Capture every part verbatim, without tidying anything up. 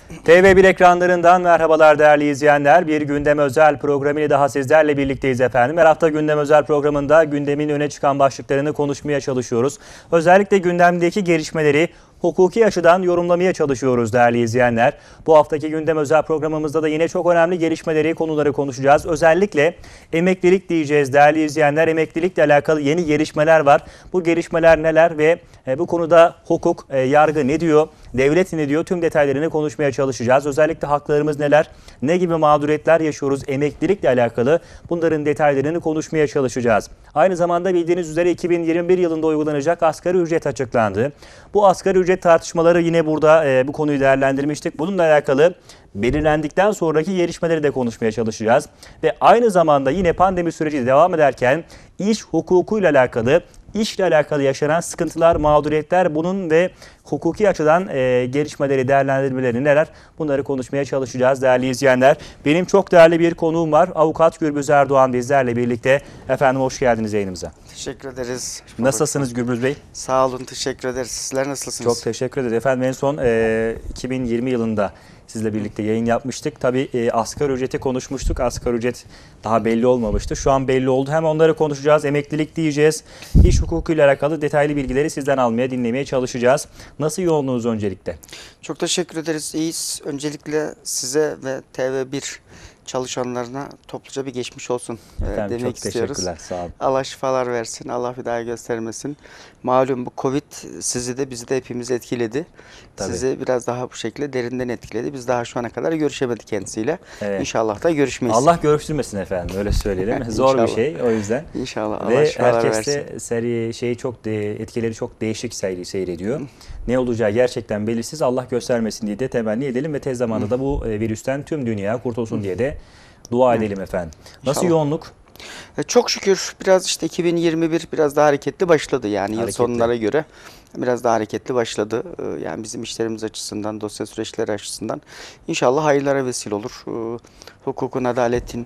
T V bir ekranlarından merhabalar değerli izleyenler. Bir gündem özel programıyla daha sizlerle birlikteyiz efendim. Her hafta gündem özel programında gündemin öne çıkan başlıklarını konuşmaya çalışıyoruz. Özellikle gündemdeki gelişmeleri hukuki açıdan yorumlamaya çalışıyoruz değerli izleyenler. Bu haftaki gündem özel programımızda da yine çok önemli gelişmeleri, konuları konuşacağız. Özellikle emeklilik diyeceğiz değerli izleyenler. Emeklilikle alakalı yeni gelişmeler var. Bu gelişmeler neler ve bu konuda hukuk, yargı ne diyor, devlet ne diyor, tüm detaylarını konuşmaya çalışacağız. Özellikle haklarımız neler, ne gibi mağduriyetler yaşıyoruz emeklilikle alakalı, bunların detaylarını konuşmaya çalışacağız. Aynı zamanda bildiğiniz üzere iki bin yirmi bir yılında uygulanacak asgari ücret açıklandı. Bu asgari ücret tartışmaları yine burada e, bu konuyu değerlendirmiştik. Bununla alakalı belirlendikten sonraki gelişmeleri de konuşmaya çalışacağız. Ve aynı zamanda yine pandemi süreci devam ederken iş hukukuyla alakalı, işle alakalı yaşanan sıkıntılar, mağduriyetler, bunun ve hukuki açıdan e, gelişmeleri, değerlendirmeleri neler? Bunları konuşmaya çalışacağız değerli izleyenler. Benim çok değerli bir konuğum var. Avukat Gürbüz Erdoğan bizlerle birlikte. Efendim hoş geldiniz yayınımıza. Teşekkür ederiz. Nasılsınız Gürbüz Bey? Sağ olun, teşekkür ederiz. Sizler nasılsınız? Çok teşekkür ederiz. Efendim en son e, iki bin yirmi yılında sizle birlikte yayın yapmıştık. Tabii e, asgari ücreti konuşmuştuk. Asgari ücret daha belli olmamıştı. Şu an belli oldu. Hem onları konuşacağız, emeklilik diyeceğiz. İş hukukuyla alakalı detaylı bilgileri sizden almaya, dinlemeye çalışacağız. Nasıl yoğunluğunuz öncelikle? Çok teşekkür ederiz. İyiyiz. Öncelikle size ve T V bir çalışanlarına topluca bir geçmiş olsun Efendim, demek çok istiyoruz. teşekkürler. Sağ olun. Allah şifalar versin. Allah bir daha göstermesin. Malum bu Covid sizi de bizi de hepimizi etkiledi. Tabii. Sizi biraz daha bu şekilde derinden etkiledi. Biz daha şu ana kadar görüşemedik kendisiyle. Evet. İnşallah da görüşmeyiz. Allah görüştürmesin efendim, öyle söyleyelim. Zor bir şey o yüzden. İnşallah. Allah Ve şifalar herkes versin. de seri şeyi çok de, etkileri çok değişik seyri, seyrediyor. Ne olacağı gerçekten belirsiz. Allah göstermesin diye de temenni edelim ve tez zamanda da bu virüsten tüm dünya kurtulsun diye de dua edelim efendim. Nasıl İnşallah. yoğunluk? Çok şükür biraz işte iki bin yirmi bir biraz daha hareketli başladı yani Hareketli. Yıl sonlara göre biraz daha hareketli başladı. Yani bizim işlerimiz açısından, dosya süreçleri açısından inşallah hayırlara vesile olur. Hukukun, adaletin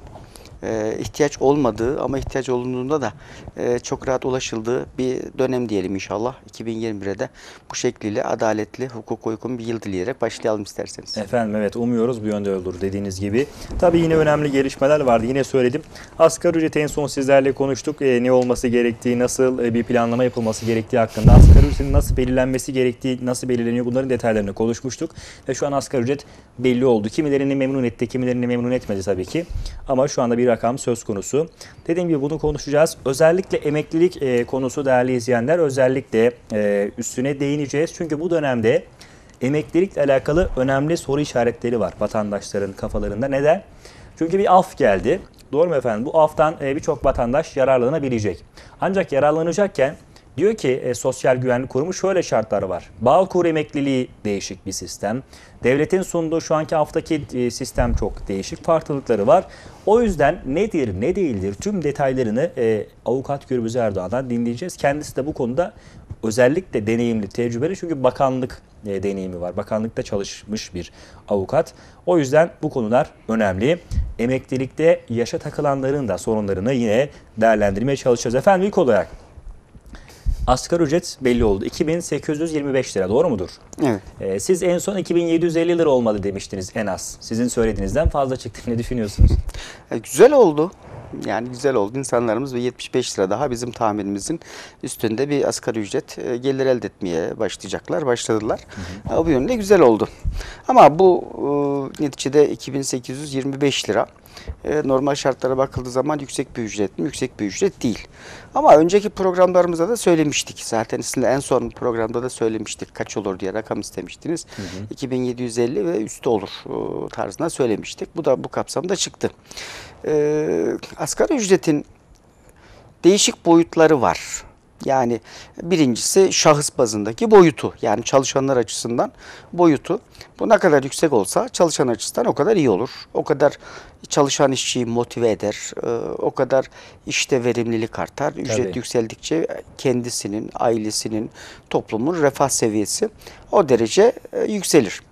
ihtiyaç olmadığı ama ihtiyaç olunduğunda da çok rahat ulaşıldığı bir dönem diyelim inşallah. iki bin yirmi bir'e de bu şekliyle adaletli, hukuka uygun bir yıl dileyerek başlayalım isterseniz. Efendim evet, umuyoruz bu yönde olur dediğiniz gibi. Tabii yine önemli gelişmeler vardı. Yine söyledim. Asgari ücreti en son sizlerle konuştuk. E, ne olması gerektiği, nasıl e, bir planlama yapılması gerektiği hakkında. Asgari ücretin nasıl belirlenmesi gerektiği, nasıl belirleniyor, bunların detaylarını konuşmuştuk. Ve şu an asgari ücret belli oldu. Kimilerini memnun etti, kimilerini memnun etmedi tabii ki. Ama şu anda bir rakam söz konusu. Dediğim gibi bunu konuşacağız. Özellikle emeklilik e, konusu değerli izleyenler, özellikle e, üstüne değineceğiz. Çünkü bu dönemde emeklilikle alakalı önemli soru işaretleri var vatandaşların kafalarında. Neden? Çünkü bir af geldi. Doğru mu efendim? Bu aftan e, birçok vatandaş yararlanabilecek. Ancak yararlanacakken diyor ki e, Sosyal Güvenlik Kurumu şöyle şartları var. Bağkur emekliliği değişik bir sistem. Devletin sunduğu şu anki aftaki e, sistem çok değişik. Farklılıkları var. O yüzden nedir, ne değildir tüm detaylarını e, Avukat Gürbüz Erdoğan'dan dinleyeceğiz. Kendisi de bu konuda özellikle deneyimli, tecrübeli, çünkü bakanlık e, deneyimi var. Bakanlıkta çalışmış bir avukat. O yüzden bu konular önemli. Emeklilikte yaşa takılanların da sorunlarını yine değerlendirmeye çalışacağız. Efendim ilk olarak asgari ücret belli oldu. iki bin sekiz yüz yirmi beş lira, doğru mudur? Evet. Ee, siz en son iki bin yedi yüz elli lira olmalı demiştiniz en az. Sizin söylediğinizden fazla çıktı. Ne düşünüyorsunuz? E, güzel oldu. Yani güzel oldu. İnsanlarımız ve yetmiş beş lira daha bizim tahminimizin üstünde bir asgari ücret e, gelir elde etmeye başlayacaklar, başladılar. Hı hı. E, bu yönde güzel oldu. Ama bu e, neticede iki bin sekiz yüz yirmi beş lira. E, normal şartlara bakıldığı zaman yüksek bir ücret mi? Yüksek bir ücret değil. Ama önceki programlarımızda da söylemiştik. Zaten sizinle en son programda da söylemiştik. Kaç olur diye rakam istemiştiniz. Hı hı. iki bin yedi yüz elli ve üstü olur e, tarzında söylemiştik. Bu da bu kapsamda çıktı. E, asgari ücretin değişik boyutları var. Yani birincisi şahıs bazındaki boyutu, yani çalışanlar açısından boyutu. Bu ne kadar yüksek olsa çalışan açısından o kadar iyi olur. O kadar çalışan işçiyi motive eder, o kadar işte verimlilik artar. Ücret Tabii. yükseldikçe kendisinin, ailesinin, toplumun refah seviyesi o derece yükselir.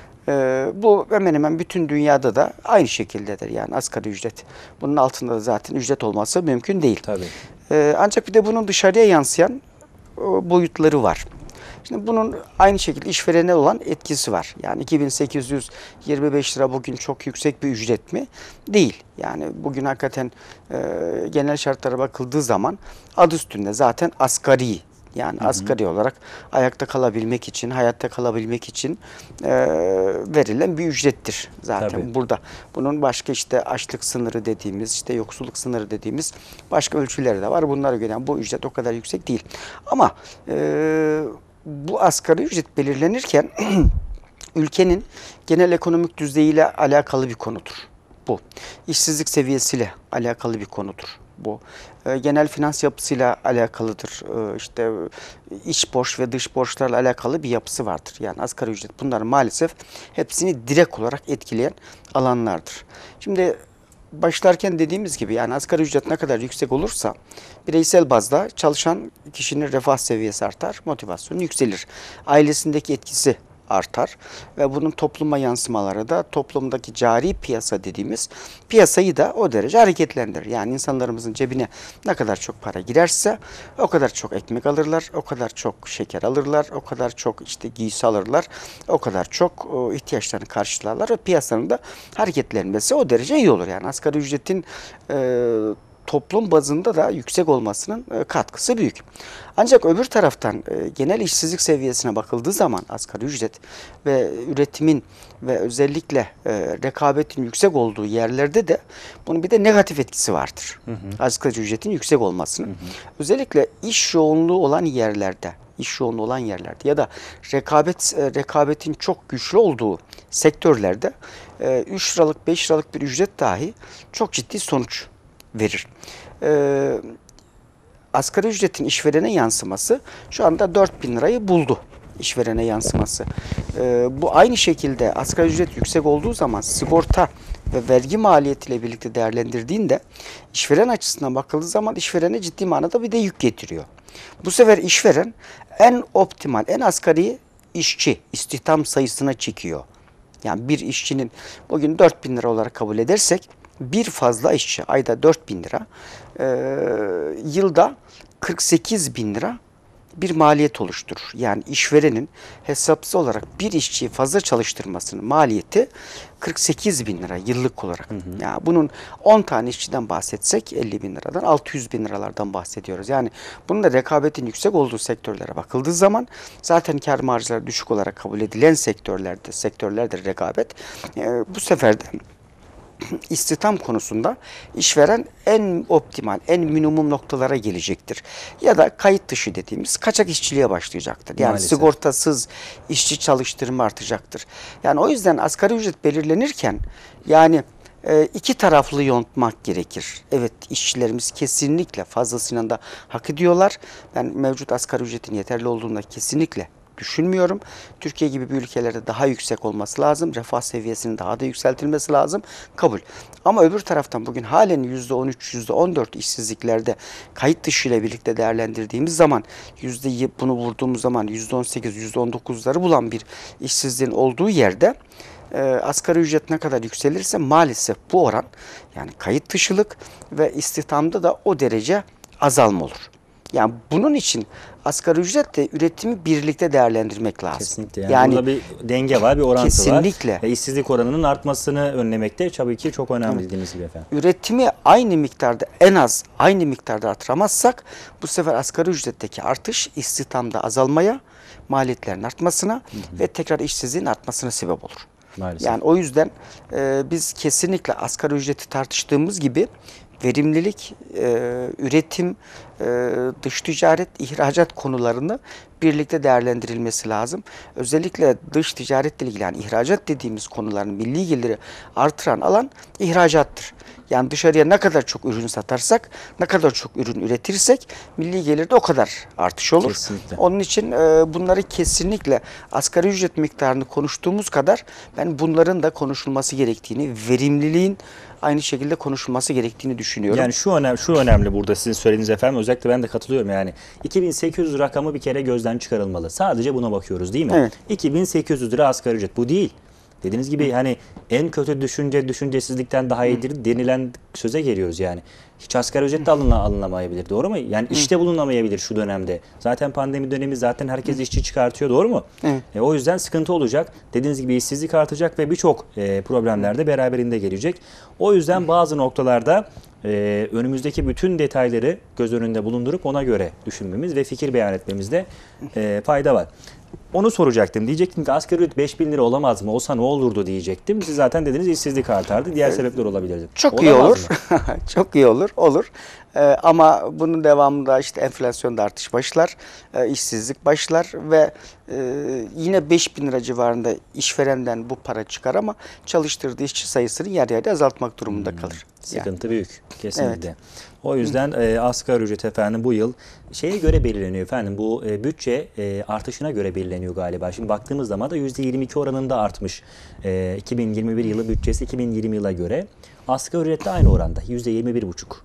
Bu hemen hemen bütün dünyada da aynı şekildedir, yani asgari ücret. Bunun altında da zaten ücret olması mümkün değil. Tabii. Ancak bir de bunun dışarıya yansıyan boyutları var. Şimdi bunun aynı şekilde işverene olan etkisi var. Yani iki bin sekiz yüz yirmi beş lira bugün çok yüksek bir ücret mi? Değil. Yani bugün hakikaten e, genel şartlara bakıldığı zaman adı üstünde zaten asgari. Yani hı hı. asgari olarak ayakta kalabilmek için, hayatta kalabilmek için e, verilen bir ücrettir zaten. Tabii. Burada. Bunun başka işte açlık sınırı dediğimiz, işte yoksulluk sınırı dediğimiz başka ölçüleri de var. Bunlara göre yani bu ücret o kadar yüksek değil. Ama e, bu asgari ücret belirlenirken ülkenin genel ekonomik düzeyiyle alakalı bir konudur bu. İşsizlik seviyesiyle alakalı bir konudur bu. E, genel finans yapısıyla alakalıdır. E, işte iç borç ve dış borçlarla alakalı bir yapısı vardır. Yani asgari ücret bunların maalesef hepsini direkt olarak etkileyen alanlardır. Şimdi başlarken dediğimiz gibi yani asgari ücret ne kadar yüksek olursa bireysel bazda çalışan kişinin refah seviyesi artar, motivasyonu yükselir. Ailesindeki etkisi artar ve bunun topluma yansımaları da toplumdaki cari piyasa dediğimiz piyasayı da o derece hareketlendirir. Yani insanlarımızın cebine ne kadar çok para girerse o kadar çok ekmek alırlar, o kadar çok şeker alırlar, o kadar çok işte giysi alırlar, o kadar çok o, ihtiyaçlarını karşılarlar ve piyasanın da hareketlenmesi o derece iyi olur. Yani asgari ücretin e, toplum bazında da yüksek olmasının katkısı büyük. Ancak öbür taraftan genel işsizlik seviyesine bakıldığı zaman asgari ücret ve üretimin ve özellikle rekabetin yüksek olduğu yerlerde de bunun bir de negatif etkisi vardır. Hı hı. Asgari ücretin yüksek olmasının. Hı hı. Özellikle iş yoğunluğu olan yerlerde, iş yoğunluğu olan yerlerde ya da rekabet rekabetin çok güçlü olduğu sektörlerde üç liralık beş liralık bir ücret dahi çok ciddi sonuç verir. Ee, asgari ücretin işverene yansıması şu anda dört bin lirayı buldu. İşverene yansıması. Ee, bu aynı şekilde asgari ücret yüksek olduğu zaman sigorta ve vergi maliyetiyle birlikte değerlendirdiğinde işveren açısından bakıldığı zaman işverene ciddi manada bir de yük getiriyor. Bu sefer işveren en optimal, en asgari işçi istihdam sayısına çekiyor. Yani bir işçinin bugün dört bin lira olarak kabul edersek bir fazla işçi ayda dört bin lira, e, yılda kırk sekiz bin lira bir maliyet oluşturur. Yani işverenin hesapsız olarak bir işçiyi fazla çalıştırmasının maliyeti kırk sekiz bin lira yıllık olarak. Hı hı. Yani bunun on tane işçiden bahsetsek elli bin liradan altı yüz bin liralardan bahsediyoruz. Yani bunun da rekabetin yüksek olduğu sektörlere bakıldığı zaman zaten kar marjları düşük olarak kabul edilen sektörlerde, sektörlerde rekabet e, bu sefer de İstihdam konusunda işveren en optimal, en minimum noktalara gelecektir. Ya da kayıt dışı dediğimiz kaçak işçiliğe başlayacaktır. Yani maalesef sigortasız işçi çalıştırma artacaktır. Yani o yüzden asgari ücret belirlenirken yani e, iki taraflı yontmak gerekir. Evet, işçilerimiz kesinlikle fazlasıyla da hak ediyorlar. Ben mevcut asgari ücretin yeterli olduğunda kesinlikle düşünmüyorum. Türkiye gibi bir ülkelerde daha yüksek olması lazım. Refah seviyesinin daha da yükseltilmesi lazım. Kabul. Ama öbür taraftan bugün halen yüzde on üç, yüzde on dört işsizliklerde kayıt dışı ile birlikte değerlendirdiğimiz zaman yüzde bunu vurduğumuz zaman yüzde on sekiz, yüzde on dokuzları bulan bir işsizliğin olduğu yerde e, asgari ücret ne kadar yükselirse maalesef bu oran yani kayıt dışılık ve istihdamda da o derece azalma olur. Yani bunun için asgari ücretle üretimi birlikte değerlendirmek lazım. Kesinlikle. Yani, yani burada bir denge var, bir orantı kesinlikle var. Ve işsizlik oranının artmasını önlemek de tabii ki çok önemli, evet, dediğiniz gibi efendim. Üretimi aynı miktarda, en az aynı miktarda artıramazsak bu sefer asgari ücretteki artış istihdamda azalmaya, maliyetlerin artmasına, hı hı, ve tekrar işsizliğin artmasına sebep olur. Maalesef. Yani o yüzden e, biz kesinlikle asgari ücreti tartıştığımız gibi verimlilik, e, üretim, e, dış ticaret, ihracat konularını birlikte değerlendirilmesi lazım. Özellikle dış ticaretle ilgili yani ihracat dediğimiz konuların milli geliri artıran alan ihracattır. Yani dışarıya ne kadar çok ürün satarsak, ne kadar çok ürün üretirsek milli gelirde o kadar artış olur. Kesinlikle. Onun için e, bunları kesinlikle asgari ücret miktarını konuştuğumuz kadar ben bunların da konuşulması gerektiğini, verimliliğin aynı şekilde konuşulması gerektiğini düşünüyorum. Yani şu önemli, şu önemli burada sizin söylediğiniz efendim, özellikle ben de katılıyorum yani. iki bin sekiz yüz rakamı bir kere gözden çıkarılmalı. Sadece buna bakıyoruz değil mi? Evet. iki bin sekiz yüz lira asgari ücret, bu değil. Dediğiniz gibi hani en kötü düşünce düşüncesizlikten daha iyidir denilen söze geliyoruz yani. Hiç asgari ücret de alına, alınamayabilir, doğru mu? Yani işte bulunamayabilir şu dönemde. Zaten pandemi dönemi, zaten herkes işçi çıkartıyor, doğru mu? Evet. E, o yüzden sıkıntı olacak. Dediğiniz gibi işsizlik artacak ve birçok e, problemler de beraberinde gelecek. O yüzden bazı noktalarda e, önümüzdeki bütün detayları göz önünde bulundurup ona göre düşünmemiz ve fikir beyan etmemizde e, fayda var. Onu soracaktım. Diyecektim ki asgari ücret beş bin lira olamaz mı? Olsa ne olurdu diyecektim. Siz zaten dediniz işsizlik artardı. Diğer sebepler olabilirdi. Çok iyi Olamaz olur. mı? Çok iyi olur. Olur. Ee, ama bunun devamında işte enflasyonda artış başlar, e, işsizlik başlar ve e, yine beş bin lira civarında işverenden bu para çıkar ama çalıştırdığı işçi sayısını yer yer azaltmak durumunda kalır. Sıkıntı büyük. Kesinlikle. O yüzden e, asgari ücret efendim bu yıl şeye göre belirleniyor efendim. Bu e, bütçe e, artışına göre belirleniyor galiba. Şimdi baktığımız zaman da yüzde yirmi iki oranında artmış. E, iki bin yirmi bir yılı bütçesi iki bin yirmi yıla göre. Asgari ücret de aynı oranda. yüzde yirmi bir buçuk.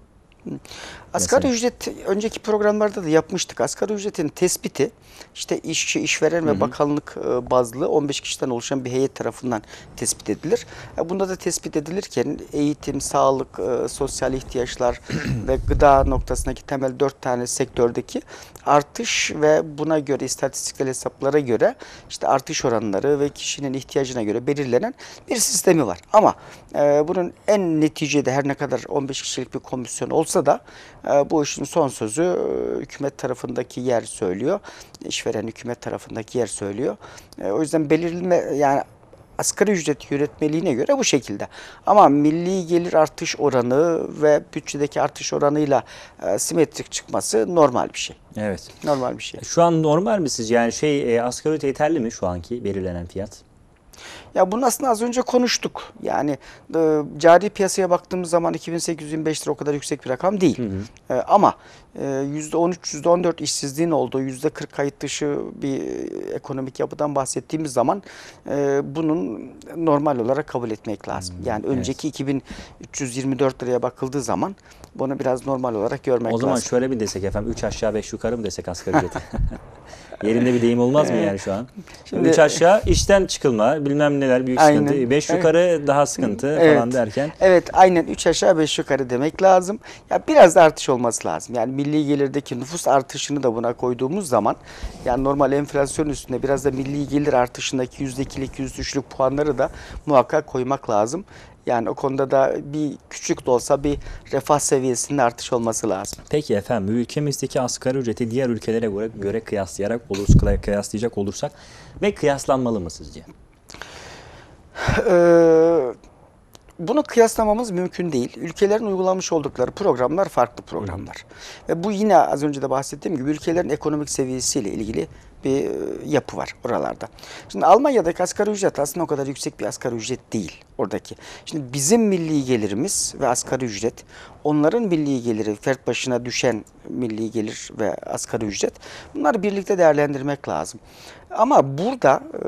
Asgari Mesela. ücret önceki programlarda da yapmıştık. Asgari ücretin tespiti işte işçi, işveren ve bakanlık e, bazlı on beş kişiden oluşan bir heyet tarafından tespit edilir. E, Bunda da tespit edilirken eğitim, sağlık, e, sosyal ihtiyaçlar ve gıda noktasındaki temel dört tane sektördeki artış ve buna göre istatistiksel hesaplara göre işte artış oranları ve kişinin ihtiyacına göre belirlenen bir sistemi var. Ama e, bunun en neticede her ne kadar on beş kişilik bir komisyon olsa da e, bu işin son sözü e, hükümet tarafındaki yer söylüyor. İşveren hükümet tarafındaki yer söylüyor. E, o yüzden belirleme yani asgari ücret yönetmeliğine göre bu şekilde. Ama milli gelir artış oranı ve bütçedeki artış oranıyla e, simetrik çıkması normal bir şey. Evet. Normal bir şey. Şu an normal mi sizce? Yani şey e, asgari ücret yeterli mi şu anki belirlenen fiyat? Ya bunu aslında az önce konuştuk. Yani e, cari piyasaya baktığımız zaman iki bin sekiz yüz yirmi beş lira o kadar yüksek bir rakam değil. Hı hı. E, ama e, yüzde on üç yüzde on dört işsizliğin olduğu, yüzde kırk kayıt dışı bir ekonomik yapıdan bahsettiğimiz zaman e, bunun normal olarak kabul etmek lazım. Hmm, yani önceki evet. iki bin üç yüz yirmi dört liraya bakıldığı zaman bunu biraz normal olarak görmek lazım. O zaman şöyle mi desek efendim, üç aşağı beş yukarı mı desek asgari ücreti? Yerinde bir deyim olmaz mı yani şu an? Şimdi- üç aşağı işten çıkılma, bilmem neler büyük Aynen. sıkıntı. beş Evet. yukarı daha sıkıntı Evet. falan derken. Evet, aynen üç aşağı beş yukarı demek lazım. Ya biraz da artış olması lazım. Yani milli gelirdeki nüfus artışını da buna koyduğumuz zaman yani normal enflasyon üstüne biraz da milli gelir artışındaki yüzde ikilik yüzde üçlük puanları da muhakkak koymak lazım. Yani o konuda da bir küçük de olsa bir refah seviyesinde artış olması lazım. Peki efendim, ülkemizdeki asgari ücreti diğer ülkelere göre, göre kıyaslayarak olursak, kıyaslayacak olursak ve kıyaslanmalı mı sizce? Ee, Bunu kıyaslamamız mümkün değil. Ülkelerin uygulamış oldukları programlar farklı programlar. Hı hı. Ve bu yine az önce de bahsettiğim gibi ülkelerin ekonomik seviyesiyle ilgili bir yapı var oralarda. Şimdi Almanya'daki asgari ücret aslında o kadar yüksek bir asgari ücret değil oradaki. Şimdi bizim milli gelirimiz ve asgari ücret, onların milli geliri, fert başına düşen milli gelir ve asgari ücret, bunları birlikte değerlendirmek lazım. Ama burada e,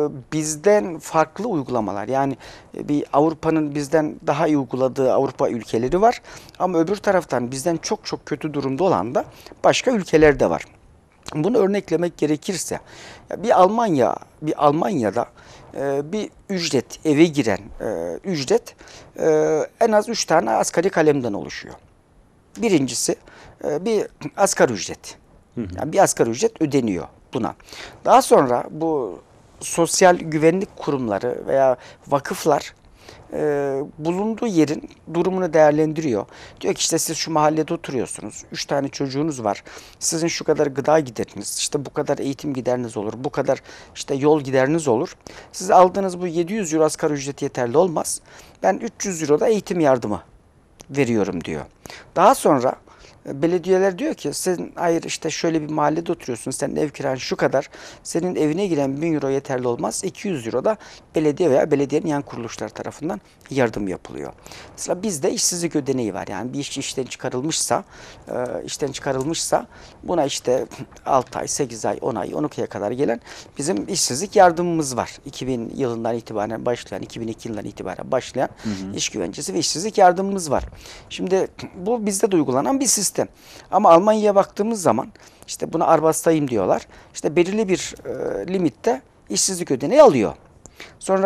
bizden farklı uygulamalar, yani bir Avrupa'nın bizden daha iyi uyguladığı Avrupa ülkeleri var. Ama öbür taraftan bizden çok çok kötü durumda olan da başka ülkeler de var. Bunu örneklemek gerekirse bir Almanya, bir Almanya'da e, bir ücret, eve giren e, ücret e, en az üç tane asgari kalemden oluşuyor. Birincisi e, bir asgari ücret. Yani bir asgari ücret ödeniyor buna. Daha sonra bu sosyal güvenlik kurumları veya vakıflar e, bulunduğu yerin durumunu değerlendiriyor. Diyor ki işte siz şu mahallede oturuyorsunuz. Üç tane çocuğunuz var. Sizin şu kadar gıda gideriniz, işte bu kadar eğitim gideriniz olur. Bu kadar işte yol gideriniz olur. Siz aldığınız bu yedi yüz euro asgari ücret yeterli olmaz. Ben üç yüz euro da eğitim yardımı veriyorum diyor. Daha sonra belediyeler diyor ki sen hayır işte şöyle bir mahallede oturuyorsun, senin ev kiran şu kadar, senin evine giren bin euro yeterli olmaz, iki yüz euro da belediye veya belediyenin yan kuruluşları tarafından yardım yapılıyor. Mesela bizde işsizlik ödeneği var. Yani bir işçi işten çıkarılmışsa işten çıkarılmışsa buna işte altı ay, sekiz ay, on ay, on iki aya kadar gelen bizim işsizlik yardımımız var. iki bin yılından itibaren başlayan, iki bin iki yılından itibaren başlayan hı hı. iş güvencesi ve işsizlik yardımımız var. Şimdi bu bizde de uygulanan bir sistem. Ama Almanya'ya baktığımız zaman işte buna Arbeitslosengeld diyorlar. İşte belirli bir e, limitte işsizlik ödeneği alıyor. Sonra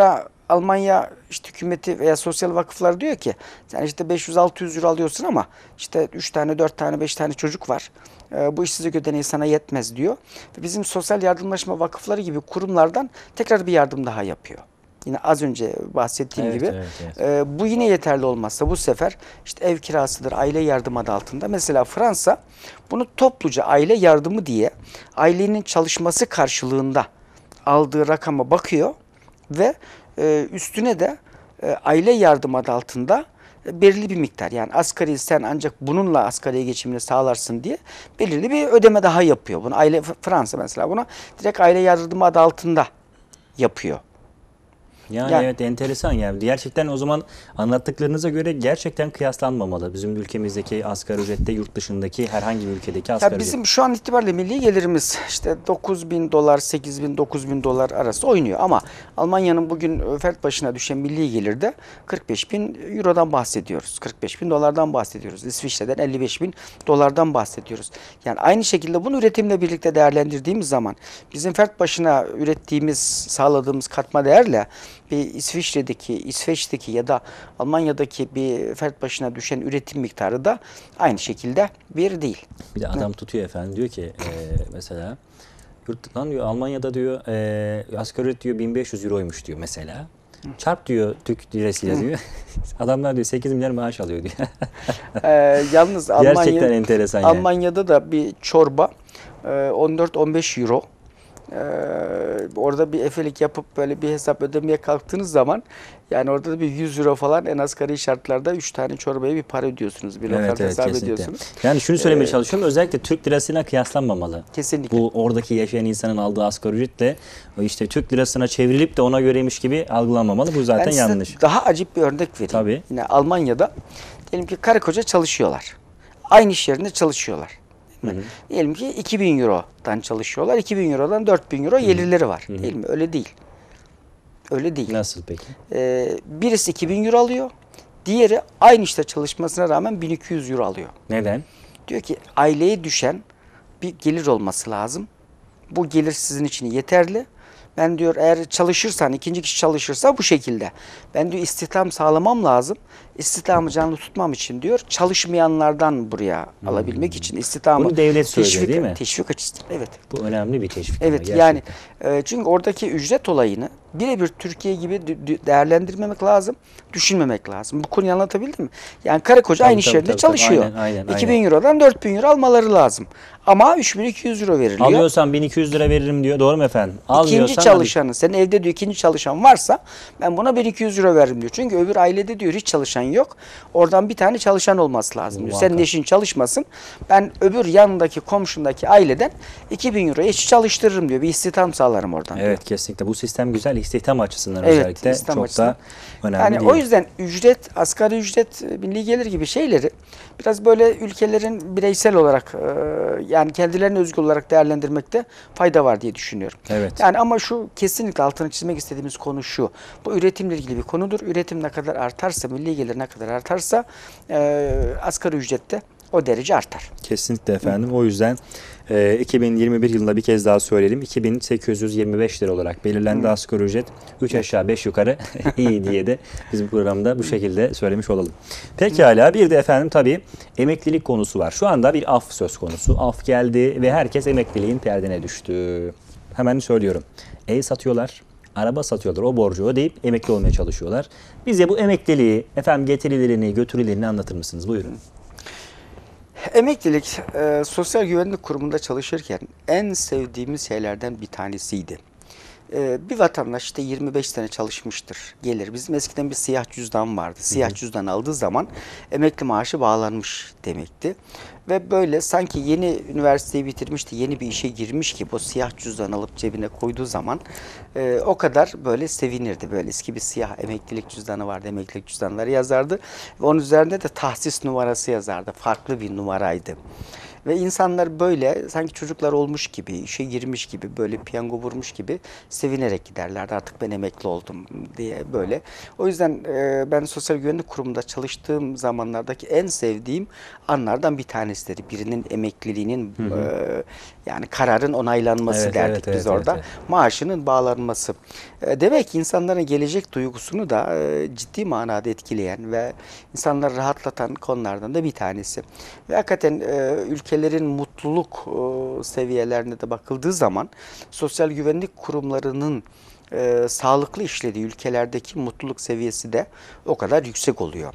Almanya işte hükümeti veya sosyal vakıflar diyor ki sen işte beş yüz altı yüz euro alıyorsun ama işte üç tane, dört tane, beş tane çocuk var. E, bu işsizlik ödeneği sana yetmez diyor. Ve bizim sosyal yardımlaşma vakıfları gibi kurumlardan tekrar bir yardım daha yapıyor. Yine az önce bahsettiğim Evet, gibi. evet, evet. E, bu yine yeterli olmazsa bu sefer işte ev kirasıdır, aile yardım adı altında. Mesela Fransa bunu topluca aile yardımı diye ailenin çalışması karşılığında aldığı rakama bakıyor ve e, üstüne de e, aile yardım adı altında e, belirli bir miktar, yani asgari sen ancak bununla asgari geçimini sağlarsın diye belirli bir ödeme daha yapıyor. Bunu aile Fransa mesela buna direkt aile yardımı adı altında yapıyor. Yani, Yani- evet, enteresan yani. Gerçekten o zaman anlattıklarınıza göre gerçekten kıyaslanmamalı. Bizim ülkemizdeki asgari ücrette yurt dışındaki herhangi bir ülkedeki asgari Ya ücret. bizim şu an itibariyle milli gelirimiz işte dokuz bin dolar, sekiz bin, dokuz bin dolar arası oynuyor. Ama Almanya'nın bugün fert başına düşen milli gelirde kırk beş bin eurodan bahsediyoruz. kırk beş bin dolardan bahsediyoruz. İsviçre'den elli beş bin dolardan bahsediyoruz. Yani aynı şekilde bunu üretimle birlikte değerlendirdiğimiz zaman bizim fert başına ürettiğimiz, sağladığımız katma değerle bir İsviçre'deki, İsveç'teki ya da Almanya'daki bir fert başına düşen üretim miktarı da aynı şekilde bir değil. Bir de adam tutuyor efendim, diyor ki e, mesela yurttan diyor Almanya'da diyor e, asgari ücret diyor bin beş yüz euroymuş diyor mesela. Çarp diyor Türk lirasıyla diyor. Adamlar diyor sekiz milyar maaş alıyor diyor. Ee, yalnız Gerçekten Almanya, enteresan yani. Almanya'da da bir çorba e, on dört on beş euro. Ee, orada bir efelik yapıp böyle bir hesap ödemeye kalktığınız zaman yani orada da bir yüz euro falan en asgari şartlarda üç tane çorbaya bir para ödüyorsunuz. Bir lokal Evet, evet, hesap kesinlikle. ediyorsunuz. Yani şunu söylemeye Ee, çalışıyorum. Özellikle Türk lirasıyla kıyaslanmamalı. Kesinlikle. Bu oradaki yaşayan insanın aldığı asgari ücretle işte Türk lirasına çevrilip de ona göreymiş gibi algılanmamalı. Bu zaten Ben size yanlış. daha acip bir örnek vereyim. Tabii. Yine Almanya'da diyelim ki karı koca çalışıyorlar. Aynı iş yerinde çalışıyorlar. Değil mi? Diyelim ki iki bin eurodan çalışıyorlar. iki bin eurodan dört bin euro gelirleri var. Değil mi? Öyle değil. Öyle değil. Nasıl peki? Ee, birisi iki bin euro alıyor. Diğeri aynı işte çalışmasına rağmen bin iki yüz euro alıyor. Neden? Diyor ki aileye düşen bir gelir olması lazım. Bu gelir sizin için yeterli. Ben diyor eğer çalışırsan, ikinci kişi çalışırsa bu şekilde. Ben diyor istihdam sağlamam lazım. İstihdamı canlı tutmam için diyor çalışmayanlardan buraya alabilmek için istihdamı Bunu devlet söylüyor, teşvik, değil mi? teşvik açısından. Evet. Bu önemli bir teşvik. ama Evet gerçekten. yani e, çünkü oradaki ücret olayını birebir Türkiye gibi dü- dü- değerlendirmemek lazım, düşünmemek lazım. Bu konuyu anlatabildim mi? Yani karı koca Tabii, aynı iş tabii, yerinde tabii, tabii. çalışıyor. Aynen, aynen, iki bin aynen. eurodan dört bin euro almaları lazım. Ama üç bin iki yüz euro veriliyor. Alıyorsan bin iki yüz lira veririm diyor. Doğru mu efendim? İkinci Almıyorsan çalışanı, senin evde diyor ikinci çalışan varsa ben buna bin iki yüz euro veririm diyor. Çünkü öbür ailede diyor hiç çalışan yok. Oradan bir tane çalışan olması lazım diyor. Muhakkak. Senin eşin çalışmasın. Ben öbür yanındaki komşundaki aileden iki bin euro eşi çalıştırırım diyor. Bir istihdam sağlarım oradan diyor. Evet, kesinlikle. Bu sistem güzel. İstihdam açısından Evet, özellikle istihdam çok açısından. da önemli Yani değil. o yüzden ücret, asgari ücret, milli gelir gibi şeyleri biraz böyle ülkelerin bireysel olarak e, yani kendilerine özgü olarak değerlendirmekte fayda var diye düşünüyorum. Evet. Yani ama şu kesinlikle altını çizmek istediğimiz konu şu. Bu üretimle ilgili bir konudur. Üretim ne kadar artarsa, milli gelir ne kadar artarsa e, asgari ücret de o derece artar. Kesinlikle efendim. O yüzden e, iki bin yirmi bir yılında bir kez daha söyleyelim. iki bin sekiz yüz yirmi beş lira olarak belirlendi asgari ücret. üç aşağı beş yukarı iyi diye de bizim programda bu şekilde söylemiş olalım. Pekala, bir de efendim tabii emeklilik konusu var. Şu anda bir af söz konusu. Af geldi ve herkes emekliliğin derdine düştü. Hemen söylüyorum. Ev satıyorlar. Araba satıyorlar, o borcu ödeyip emekli olmaya çalışıyorlar. Bize bu emekliliği, efendim getirilerini, götürülerini anlatır mısınız? Buyurun. Emeklilik e, Sosyal Güvenlik Kurumu'nda çalışırken en sevdiğimiz şeylerden bir tanesiydi. E, bir vatandaş işte yirmi beş sene çalışmıştır, gelir. Bizim eskiden bir siyah cüzdan vardı. Siyah cüzdan aldığı zaman emekli maaşı bağlanmış demekti. Ve böyle sanki yeni üniversiteyi bitirmişti, yeni bir işe girmiş ki bu siyah cüzdan alıp cebine koyduğu zaman e, o kadar böyle sevinirdi. Böyle eski bir siyah emeklilik cüzdanı vardı, emeklilik cüzdanları yazardı. Ve onun üzerinde de tahsis numarası yazardı. Farklı bir numaraydı. Ve insanlar böyle sanki çocuklar olmuş gibi, işe girmiş gibi, böyle piyango vurmuş gibi sevinerek giderlerdi. Artık ben emekli oldum diye böyle. O yüzden e, ben Sosyal Güvenlik Kurumu'nda çalıştığım zamanlardaki en sevdiğim anlardan bir tanesidir. Birinin emekliliğinin hı hı. E, yani kararın onaylanması evet, derdik evet, biz evet, orada. evet, evet. Maaşının bağlanması. E, demek ki insanların gelecek duygusunu da e, ciddi manada etkileyen ve insanları rahatlatan konulardan da bir tanesi. Ve hakikaten e, ülkelerin mutluluk e, seviyelerine de bakıldığı zaman sosyal güvenlik kurumlarının e, sağlıklı işlediği ülkelerdeki mutluluk seviyesi de o kadar yüksek oluyor.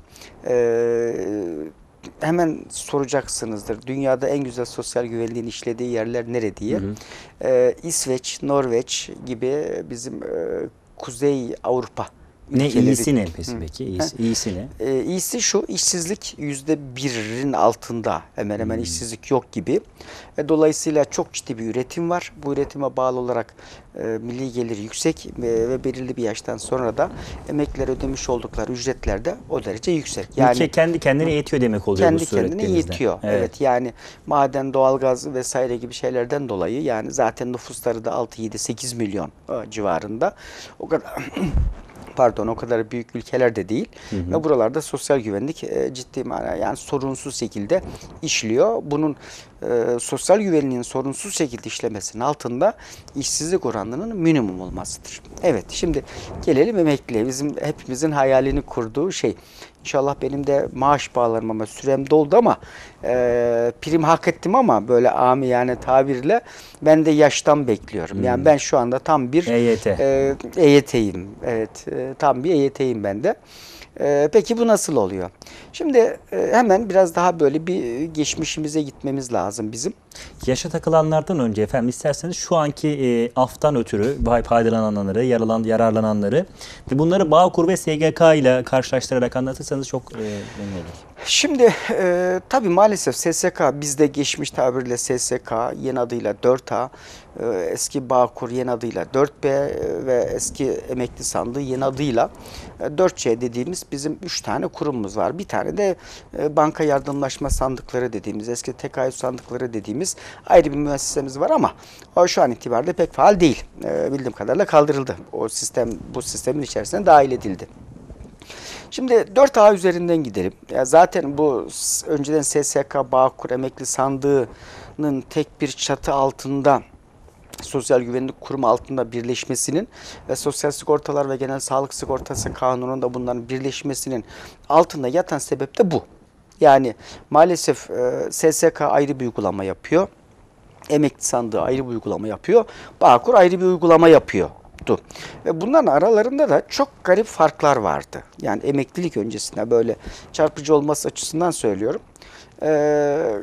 E, hemen soracaksınızdır. Dünyada en güzel sosyal güvenliğin işlediği yerler nere diye. Hı hı. E, İsveç, Norveç gibi bizim e, Kuzey Avrupa ne ülkeleri. iyisi ne peki? peki? İyisi, iyisi ne? E, iyisi şu, işsizlik yüzde birin altında, hemen hemen hmm. işsizlik yok gibi. E, dolayısıyla çok ciddi bir üretim var. Bu üretime bağlı olarak e, milli gelir yüksek e, ve belirli bir yaştan sonra da emekliler ödemiş oldukları ücretler de o derece yüksek. Yani ülke kendi kendine yetiyor demek oluyor kendi bu suretlerimizde. Kendi kendine yetiyor. Evet. evet yani maden, doğalgaz vesaire gibi şeylerden dolayı yani zaten nüfusları da altı yedi sekiz milyon civarında. O kadar pardon o kadar büyük ülkeler de değil. Hı hı. Ve buralarda sosyal güvenlik e, ciddi manada yani sorunsuz şekilde işliyor. Bunun e, sosyal güvenliğin sorunsuz şekilde işlemesinin altında işsizlik oranının minimum olmasıdır. Evet, şimdi gelelim emekliye. Bizim hepimizin hayalini kurduğu şey. İnşallah benim de maaş bağlanmama sürem doldu ama e, prim hak ettim ama böyle amiyane tabirle ben de yaştan bekliyorum. Hmm. Yani ben şu anda tam bir E Y T. E, E Y T'yim. Evet, e, tam bir E Y T'yim ben de. E, peki bu nasıl oluyor? Şimdi e, hemen biraz daha böyle bir geçmişimize gitmemiz lazım bizim. Yaşa takılanlardan önce efendim isterseniz şu anki e, aftan ötürü faydalananları, yaralan, yararlananları ve bunları Bağkur ve S G K ile karşılaştırarak anlatırsanız çok e, memnun olurum. Şimdi e, tabii maalesef S S K bizde geçmiş tabirle S S K yeni adıyla dört A, e, eski Bağkur yeni adıyla dört B e, ve eski emekli sandığı yeni adıyla e, dört C dediğimiz bizim üç tane kurumumuz var. Bir tane de e, banka yardımlaşma sandıkları dediğimiz, eski tekayüt sandıkları dediğimiz ayrı bir müessesemiz var ama o şu an itibariyle pek faal değil. E, bildiğim kadarıyla kaldırıldı. O sistem bu sistemin içerisine dahil edildi. Şimdi dört A üzerinden gidelim. Ya zaten bu önceden S S K, Bağkur, Emekli Sandığı'nın tek bir çatı altında Sosyal Güvenlik Kurumu altında birleşmesinin ve Sosyal Sigortalar ve Genel Sağlık Sigortası Kanunu'nda bunların birleşmesinin altında yatan sebep de bu. Yani maalesef e, S S K ayrı bir uygulama yapıyor. Emekli Sandığı ayrı bir uygulama yapıyor. Bağkur ayrı bir uygulama yapıyor. Ve bunların aralarında da çok garip farklar vardı. Yani emeklilik öncesinde böyle çarpıcı olması açısından söylüyorum. Ee,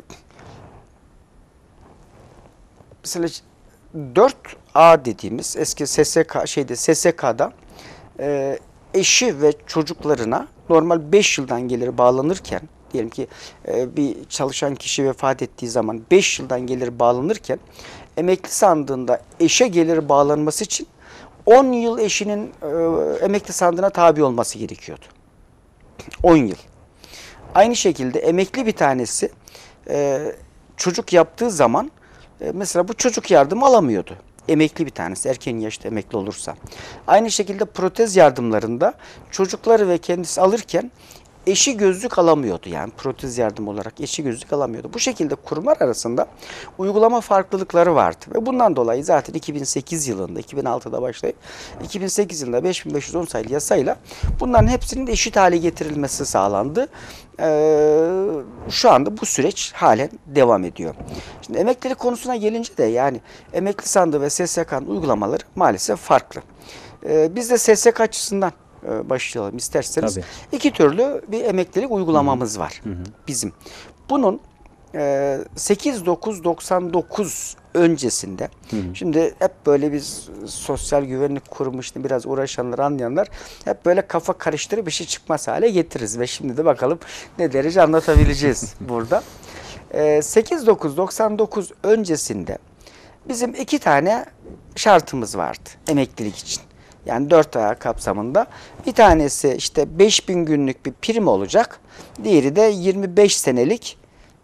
mesela dört A dediğimiz eski S S K şeyde S S K'da e, eşi ve çocuklarına normal beş yıldan geliri bağlanırken diyelim ki e, bir çalışan kişi vefat ettiği zaman beş yıldan geliri bağlanırken emekli sandığında eşe geliri bağlanması için on yıl eşinin e, emekli sandığına tabi olması gerekiyordu. on yıl. Aynı şekilde emekli bir tanesi e, çocuk yaptığı zaman e, mesela bu çocuk yardımı alamıyordu. Emekli bir tanesi erken yaşta emekli olursa. Aynı şekilde protez yardımlarında çocukları ve kendisi alırken eşi gözlük alamıyordu. Yani protez yardım olarak eşi gözlük alamıyordu. Bu şekilde kurumlar arasında uygulama farklılıkları vardı. Ve bundan dolayı zaten iki bin sekiz yılında, iki bin altıda başlayıp iki bin sekiz yılında beş bin beş yüz on sayılı yasayla bunların hepsinin eşit hale getirilmesi sağlandı. Ee, şu anda bu süreç halen devam ediyor. Şimdi emeklilik konusuna gelince de yani emekli sandığı ve S S K'nın uygulamaları maalesef farklı. Ee, biz de S S K açısından başlayalım isterseniz. Tabii. İki türlü bir emeklilik uygulamamız var hı hı. bizim. Bunun e, sekiz dokuz doksan dokuz öncesinde hı hı. şimdi hep böyle biz sosyal güvenlik kurumu işte biraz uğraşanlar anlayanlar hep böyle kafa karıştırıp bir şey çıkmaz hale getiririz ve şimdi de bakalım ne derece anlatabileceğiz burada. E, sekiz dokuz doksan dokuz öncesinde bizim iki tane şartımız vardı emeklilik için. Yani dört A kapsamında. Bir tanesi işte beş bin günlük bir prim olacak. Diğeri de yirmi beş senelik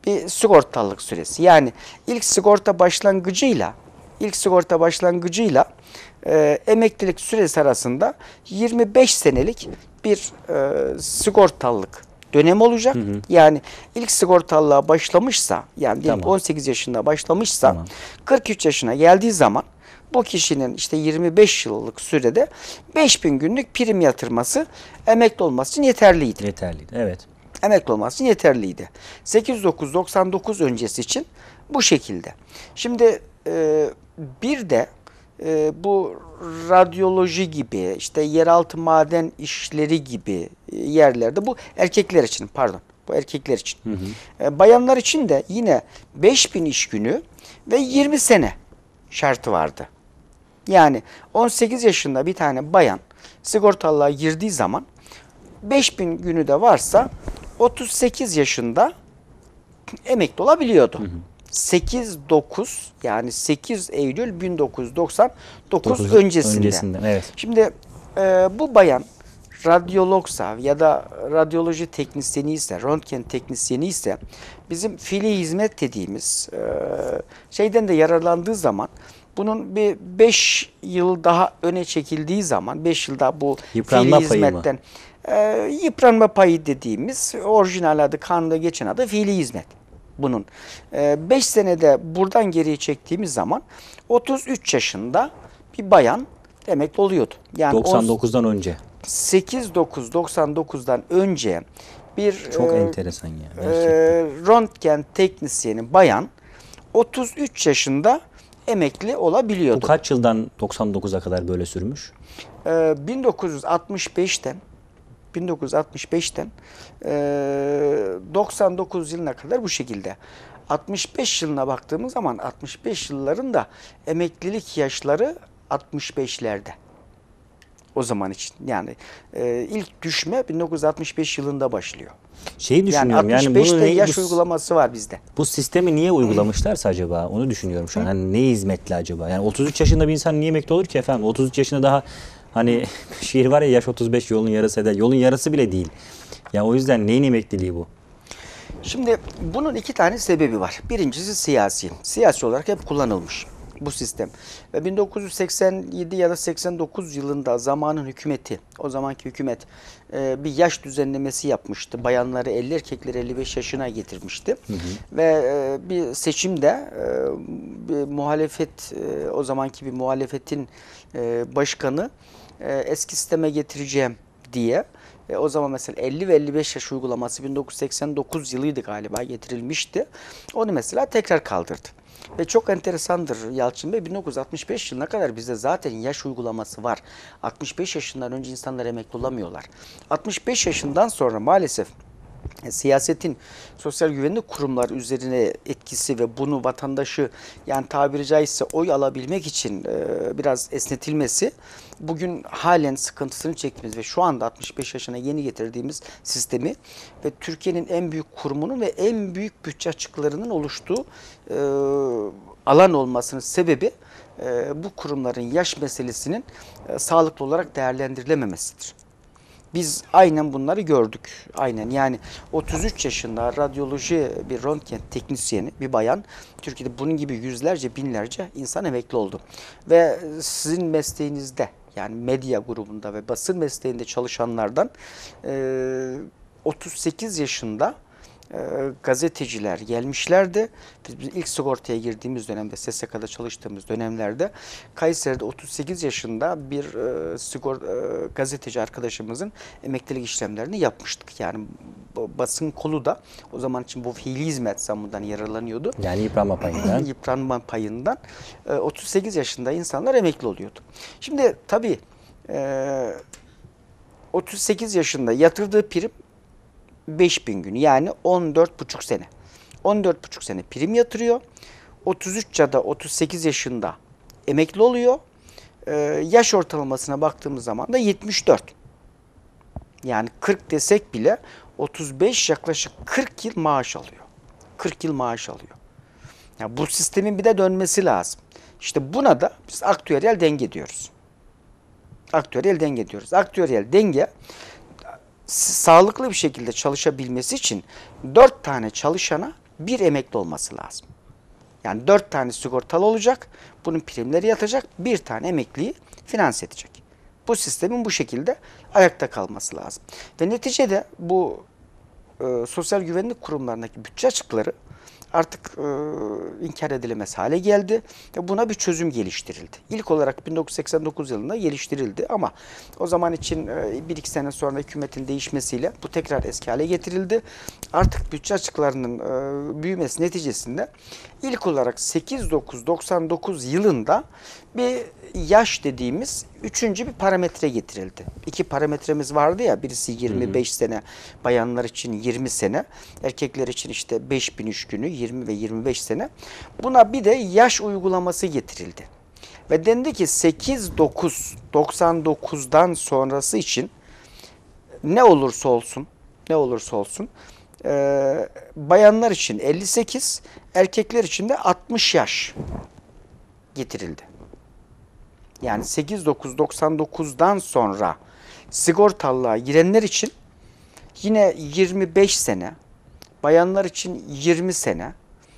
bir sigortalılık süresi. Yani ilk sigorta başlangıcıyla ilk sigorta başlangıcıyla e, emeklilik süresi arasında yirmi beş senelik bir e, sigortalılık dönem olacak. Hı hı. Yani ilk sigortalılığa başlamışsa, yani Tamam. on sekiz yaşında başlamışsa, Tamam. kırk üç yaşına geldiği zaman bu kişinin işte yirmi beş yıllık sürede beş bin günlük prim yatırması emekli olması için yeterliydi. Yeterliydi. Evet. Emekli olması için yeterliydi. sekiz bin dokuz yüz doksan dokuz öncesi için bu şekilde. Şimdi e, bir de e, bu radyoloji gibi, işte yeraltı maden işleri gibi yerlerde, bu erkekler için, pardon, bu erkekler için. Hı hı. E, bayanlar için de yine beş bin iş günü ve yirmi sene şartı vardı. Yani on sekiz yaşında bir tane bayan sigortalılığa girdiği zaman beş bin günü de varsa otuz sekiz yaşında emekli olabiliyordu. Hı hı. sekiz dokuz, yani sekiz Eylül bin dokuz yüz doksan dokuz öncesinde. öncesinde. Evet. Şimdi e, bu bayan radyologsa ya da radyoloji teknisyeni ise, röntgen teknisyeni ise, bizim fiili hizmet dediğimiz e, şeyden de yararlandığı zaman, bunun bir beş yıl daha öne çekildiği zaman, beş yılda bu yıpranma fiili hizmetten e, yıpranma payı dediğimiz, orijinal adı, kanunda geçen adı fiili hizmet. Bunun beş e, senede buradan geriye çektiğimiz zaman otuz üç yaşında bir bayan emekli oluyordu. Yani doksan dokuzdan önce. sekiz dokuz doksan dokuzdan önce bir çok e, enteresan ya. E, röntgen teknisyeni bayan otuz üç yaşında emekli olabiliyordu. Bu kaç yıldan doksan dokuza kadar böyle sürmüş? E, bin dokuz yüz altmış beşten bin dokuz yüz altmış beşten e, doksan dokuz yılına kadar bu şekilde. altmış beş yılına baktığımız zaman altmış beş yılların da emeklilik yaşları altmış beşlerde. O zaman için yani e, ilk düşme bin dokuz yüz altmış beş yılında başlıyor. Şeyi düşünüyorum, yani, yani bunun yaş bu, uygulaması var bizde. Bu sistemi niye uygulamışlarsa acaba, onu düşünüyorum şu an. Hani ne hizmetli acaba? Yani otuz üç yaşında bir insan niye emekli olur ki efendim? otuz üç yaşında daha, hani şiir var ya, yaş otuz beş yolun yarısı eder. Yolun yarısı bile değil. Yani o yüzden neyin emekliliği bu? Şimdi bunun iki tane sebebi var. Birincisi siyasi. Siyasi olarak hep kullanılmış bu sistem. Ve bin dokuz yüz seksen yedi ya da seksen dokuz yılında zamanın hükümeti, o zamanki hükümet e, bir yaş düzenlemesi yapmıştı. Bayanları elli, erkekleri elli beş yaşına getirmişti. Hı hı. Ve e, bir seçimde e, bir muhalefet, e, o zamanki bir muhalefetin e, başkanı e, eski sisteme getireceğim diye, E, o zaman mesela elli ve elli beş yaş uygulaması bin dokuz yüz seksen dokuz yılıydı galiba, getirilmişti. Onu mesela tekrar kaldırdı. Ve çok enteresandır Yalçın Bey, bin dokuz yüz altmış beş yılına kadar bizde zaten yaş uygulaması var. altmış beş yaşından önce insanlar emekli olamıyorlar. altmış beş yaşından sonra maalesef e, siyasetin sosyal güvenlik kurumları üzerine etkisi ve bunu vatandaşı, yani tabiri caizse oy alabilmek için e, biraz esnetilmesi, bugün halen sıkıntısını çektiğimiz ve şu anda altmış beş yaşına yeni getirdiğimiz sistemi ve Türkiye'nin en büyük kurumunun ve en büyük bütçe açıklarının oluştuğu e, alan olmasının sebebi e, bu kurumların yaş meselesinin e, sağlıklı olarak değerlendirilememesidir. Biz aynen bunları gördük. Aynen, yani otuz üç yaşında radyoloji bir röntgen teknisyeni bir bayan, Türkiye'de bunun gibi yüzlerce, binlerce insan emekli oldu. Ve sizin mesleğinizde, yani medya grubunda ve basın mesleğinde çalışanlardan e, otuz sekiz yaşında e, gazeteciler gelmişlerdi. Biz, biz ilk sigortaya girdiğimiz dönemde, S S K'da çalıştığımız dönemlerde Kayseri'de otuz sekiz yaşında bir e, sigor, e, gazeteci arkadaşımızın emeklilik işlemlerini yapmıştık. Yani basın kolu da o zaman için bu fiili hizmet zammından yararlanıyordu. Yani yıpranma payından. yıpranma payından e, otuz sekiz yaşında insanlar emekli oluyordu. Şimdi tabii e, otuz sekiz yaşında yatırdığı prim beş bin gün, yani on dört buçuk sene. on dört buçuk sene prim yatırıyor. otuz üç ya da otuz sekiz yaşında emekli oluyor. Ee, yaş ortalamasına baktığımız zaman da yetmiş dört. Yani kırk desek bile otuz beş, yaklaşık kırk yıl maaş alıyor. kırk yıl maaş alıyor. Yani bu sistemin bir de dönmesi lazım. İşte buna da biz aktüeryel denge diyoruz. Aktüeryel denge diyoruz. Aktüeryel denge, sağlıklı bir şekilde çalışabilmesi için dört tane çalışana bir emekli olması lazım. Yani dört tane sigortalı olacak, bunun primleri yatacak, bir tane emekliyi finanse edecek. Bu sistemin bu şekilde ayakta kalması lazım. Ve neticede bu e, sosyal güvenlik kurumlarındaki bütçe açıkları artık e, inkar edilemez hale geldi ve buna bir çözüm geliştirildi. İlk olarak bin dokuz yüz seksen dokuz yılında geliştirildi ama o zaman için e, bir iki sene sonra hükümetin değişmesiyle bu tekrar eski hale getirildi. Artık bütçe açıklarının e, büyümesi neticesinde ilk olarak sekiz dokuz doksan dokuz yılında bir yaş dediğimiz üçüncü bir parametre getirildi. İki parametremiz vardı ya, birisi yirmi beş hı hı. sene, bayanlar için yirmi sene, erkekler için işte beş bin üç günü, yirmi ve yirmi beş sene. Buna bir de yaş uygulaması getirildi. Ve dendi ki sekiz dokuz doksan dokuzdan sonrası için ne olursa olsun, ne olursa olsun e, bayanlar için elli sekiz, erkekler için de altmış yaş getirildi. Yani sekiz dokuz doksan dokuzdan sonra sigortalılığa girenler için yine yirmi beş sene, bayanlar için yirmi sene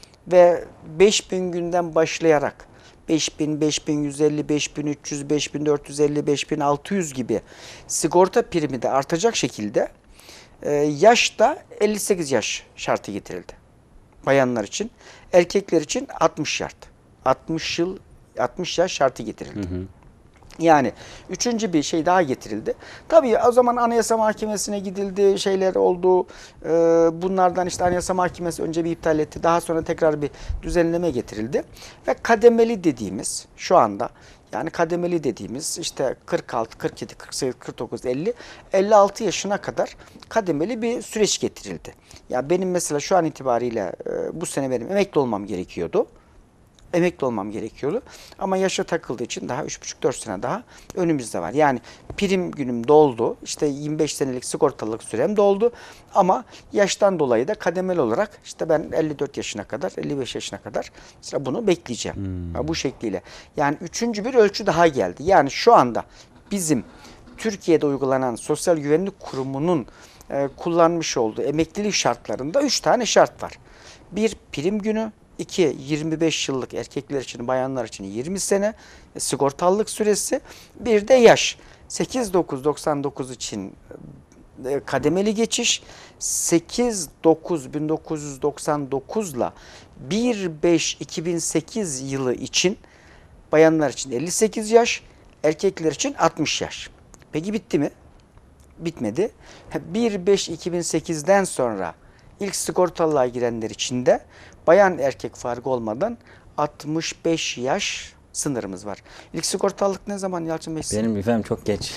ve beş bin günden başlayarak beş bin, beş bin yüz elli, beş bin üç yüz, beş bin dört yüz elli, beş bin altı yüz gibi sigorta primi de artacak şekilde e, yaşta elli sekiz yaş şartı getirildi. Bayanlar için, erkekler için altmış şart. altmış yıl, altmış yaş şartı getirildi. Hı hı. Yani üçüncü bir şey daha getirildi. Tabii o zaman Anayasa Mahkemesi'ne gidildi, şeyler oldu. Ee, bunlardan işte Anayasa Mahkemesi önce bir iptal etti. Daha sonra tekrar bir düzenleme getirildi. Ve kademeli dediğimiz şu anda, yani kademeli dediğimiz işte kırk altı, kırk yedi, kırk sekiz, kırk dokuz, elli, elli altı yaşına kadar kademeli bir süreç getirildi. Ya benim mesela şu an itibariyle bu sene benim emekli olmam gerekiyordu. Emekli olmam gerekiyordu. Ama yaşa takıldığı için daha üç buçuk dört sene daha önümüzde var. Yani prim günüm doldu. İşte yirmi beş senelik sigortalılık sürem doldu. Ama yaştan dolayı da kademeli olarak işte ben elli dört yaşına kadar, elli beş yaşına kadar mesela bunu bekleyeceğim. Hmm. Bu şekliyle. Yani üçüncü bir ölçü daha geldi. Yani şu anda bizim Türkiye'de uygulanan Sosyal Güvenlik Kurumu'nun e, kullanmış olduğu emeklilik şartlarında üç tane şart var. Bir, prim günü. iki, yirmi beş yıllık erkekler için, bayanlar için yirmi sene sigortalılık süresi. Bir de yaş. sekiz dokuz doksan dokuz için kademeli geçiş. sekiz dokuz bin dokuz yüz doksan dokuz ile bir beş iki bin sekiz yılı için bayanlar için elli sekiz yaş, erkekler için altmış yaş. Peki bitti mi? Bitmedi. bir beş iki bin sekizden sonra ilk sigortalılığa girenler için de bayan erkek farkı olmadan altmış beş yaş sınırımız var. İlk sigortalılık ne zaman Yalçın Bey? Benim efendim çok geç.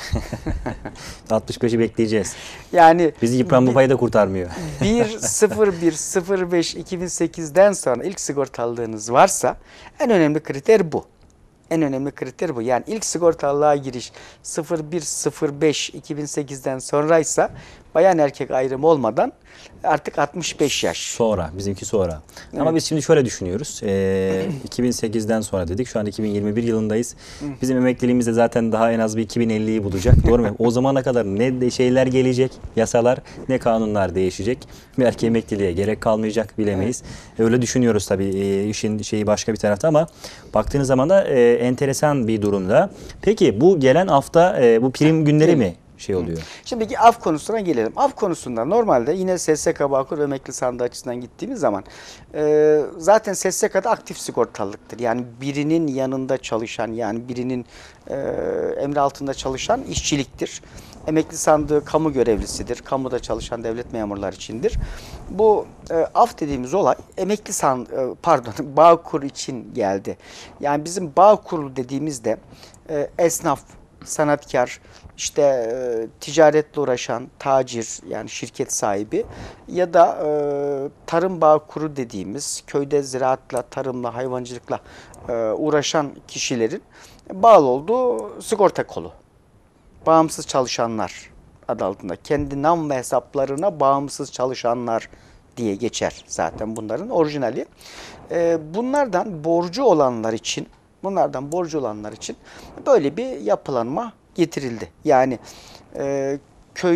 altmış beşi bekleyeceğiz. Yani bizi yıpranma payı da kurtarmıyor. bir sıfır bir sıfır beş iki bin sekizden sonra ilk sigortalılığınız varsa en önemli kriter bu. En önemli kriter bu. Yani ilk sigortalılığa giriş sıfır bir sıfır beş iki bin sekizden sonraysa bayan erkek ayrımı olmadan artık altmış beş yaş. Sonra, bizimki sonra. Evet. Ama biz şimdi şöyle düşünüyoruz. Ee, iki bin sekizden sonra dedik. Şu an iki bin yirmi bir yılındayız. Bizim emekliliğimiz de zaten daha en az bir iki bin elliyi bulacak. Doğru mu? O zamana kadar ne de şeyler gelecek, yasalar, ne kanunlar değişecek. Belki emekliliğe gerek kalmayacak, bilemeyiz. Evet. Öyle düşünüyoruz tabii. E, işin şeyi başka bir tarafta ama baktığınız zaman da e, enteresan bir durumda. Peki bu gelen hafta e, bu prim günleri evet. mi? Şey oluyor. Şimdi bir af konusuna gelelim. Af konusunda normalde yine S S K Bağkur ve emekli sandığı açısından gittiğimiz zaman e, zaten S S K'da aktif sigortalılıktır. Yani birinin yanında çalışan, yani birinin e, emri altında çalışan işçiliktir. Emekli sandığı kamu görevlisidir. Kamuda çalışan devlet memurları içindir. Bu e, af dediğimiz olay emekli sandığı, e, pardon Bağkur için geldi. Yani bizim Bağkur dediğimizde e, esnaf, sanatkar, işte e, ticaretle uğraşan tacir, yani şirket sahibi ya da e, tarım bağkuru dediğimiz köyde ziraatla, tarımla, hayvancılıkla e, uğraşan kişilerin bağlı olduğu sigorta kolu. Bağımsız çalışanlar adı altında. Kendi nam ve hesaplarına bağımsız çalışanlar diye geçer zaten bunların orijinali. E, bunlardan borcu olanlar için, bunlardan borcu olanlar için böyle bir yapılanma getirildi. Yani e, köyde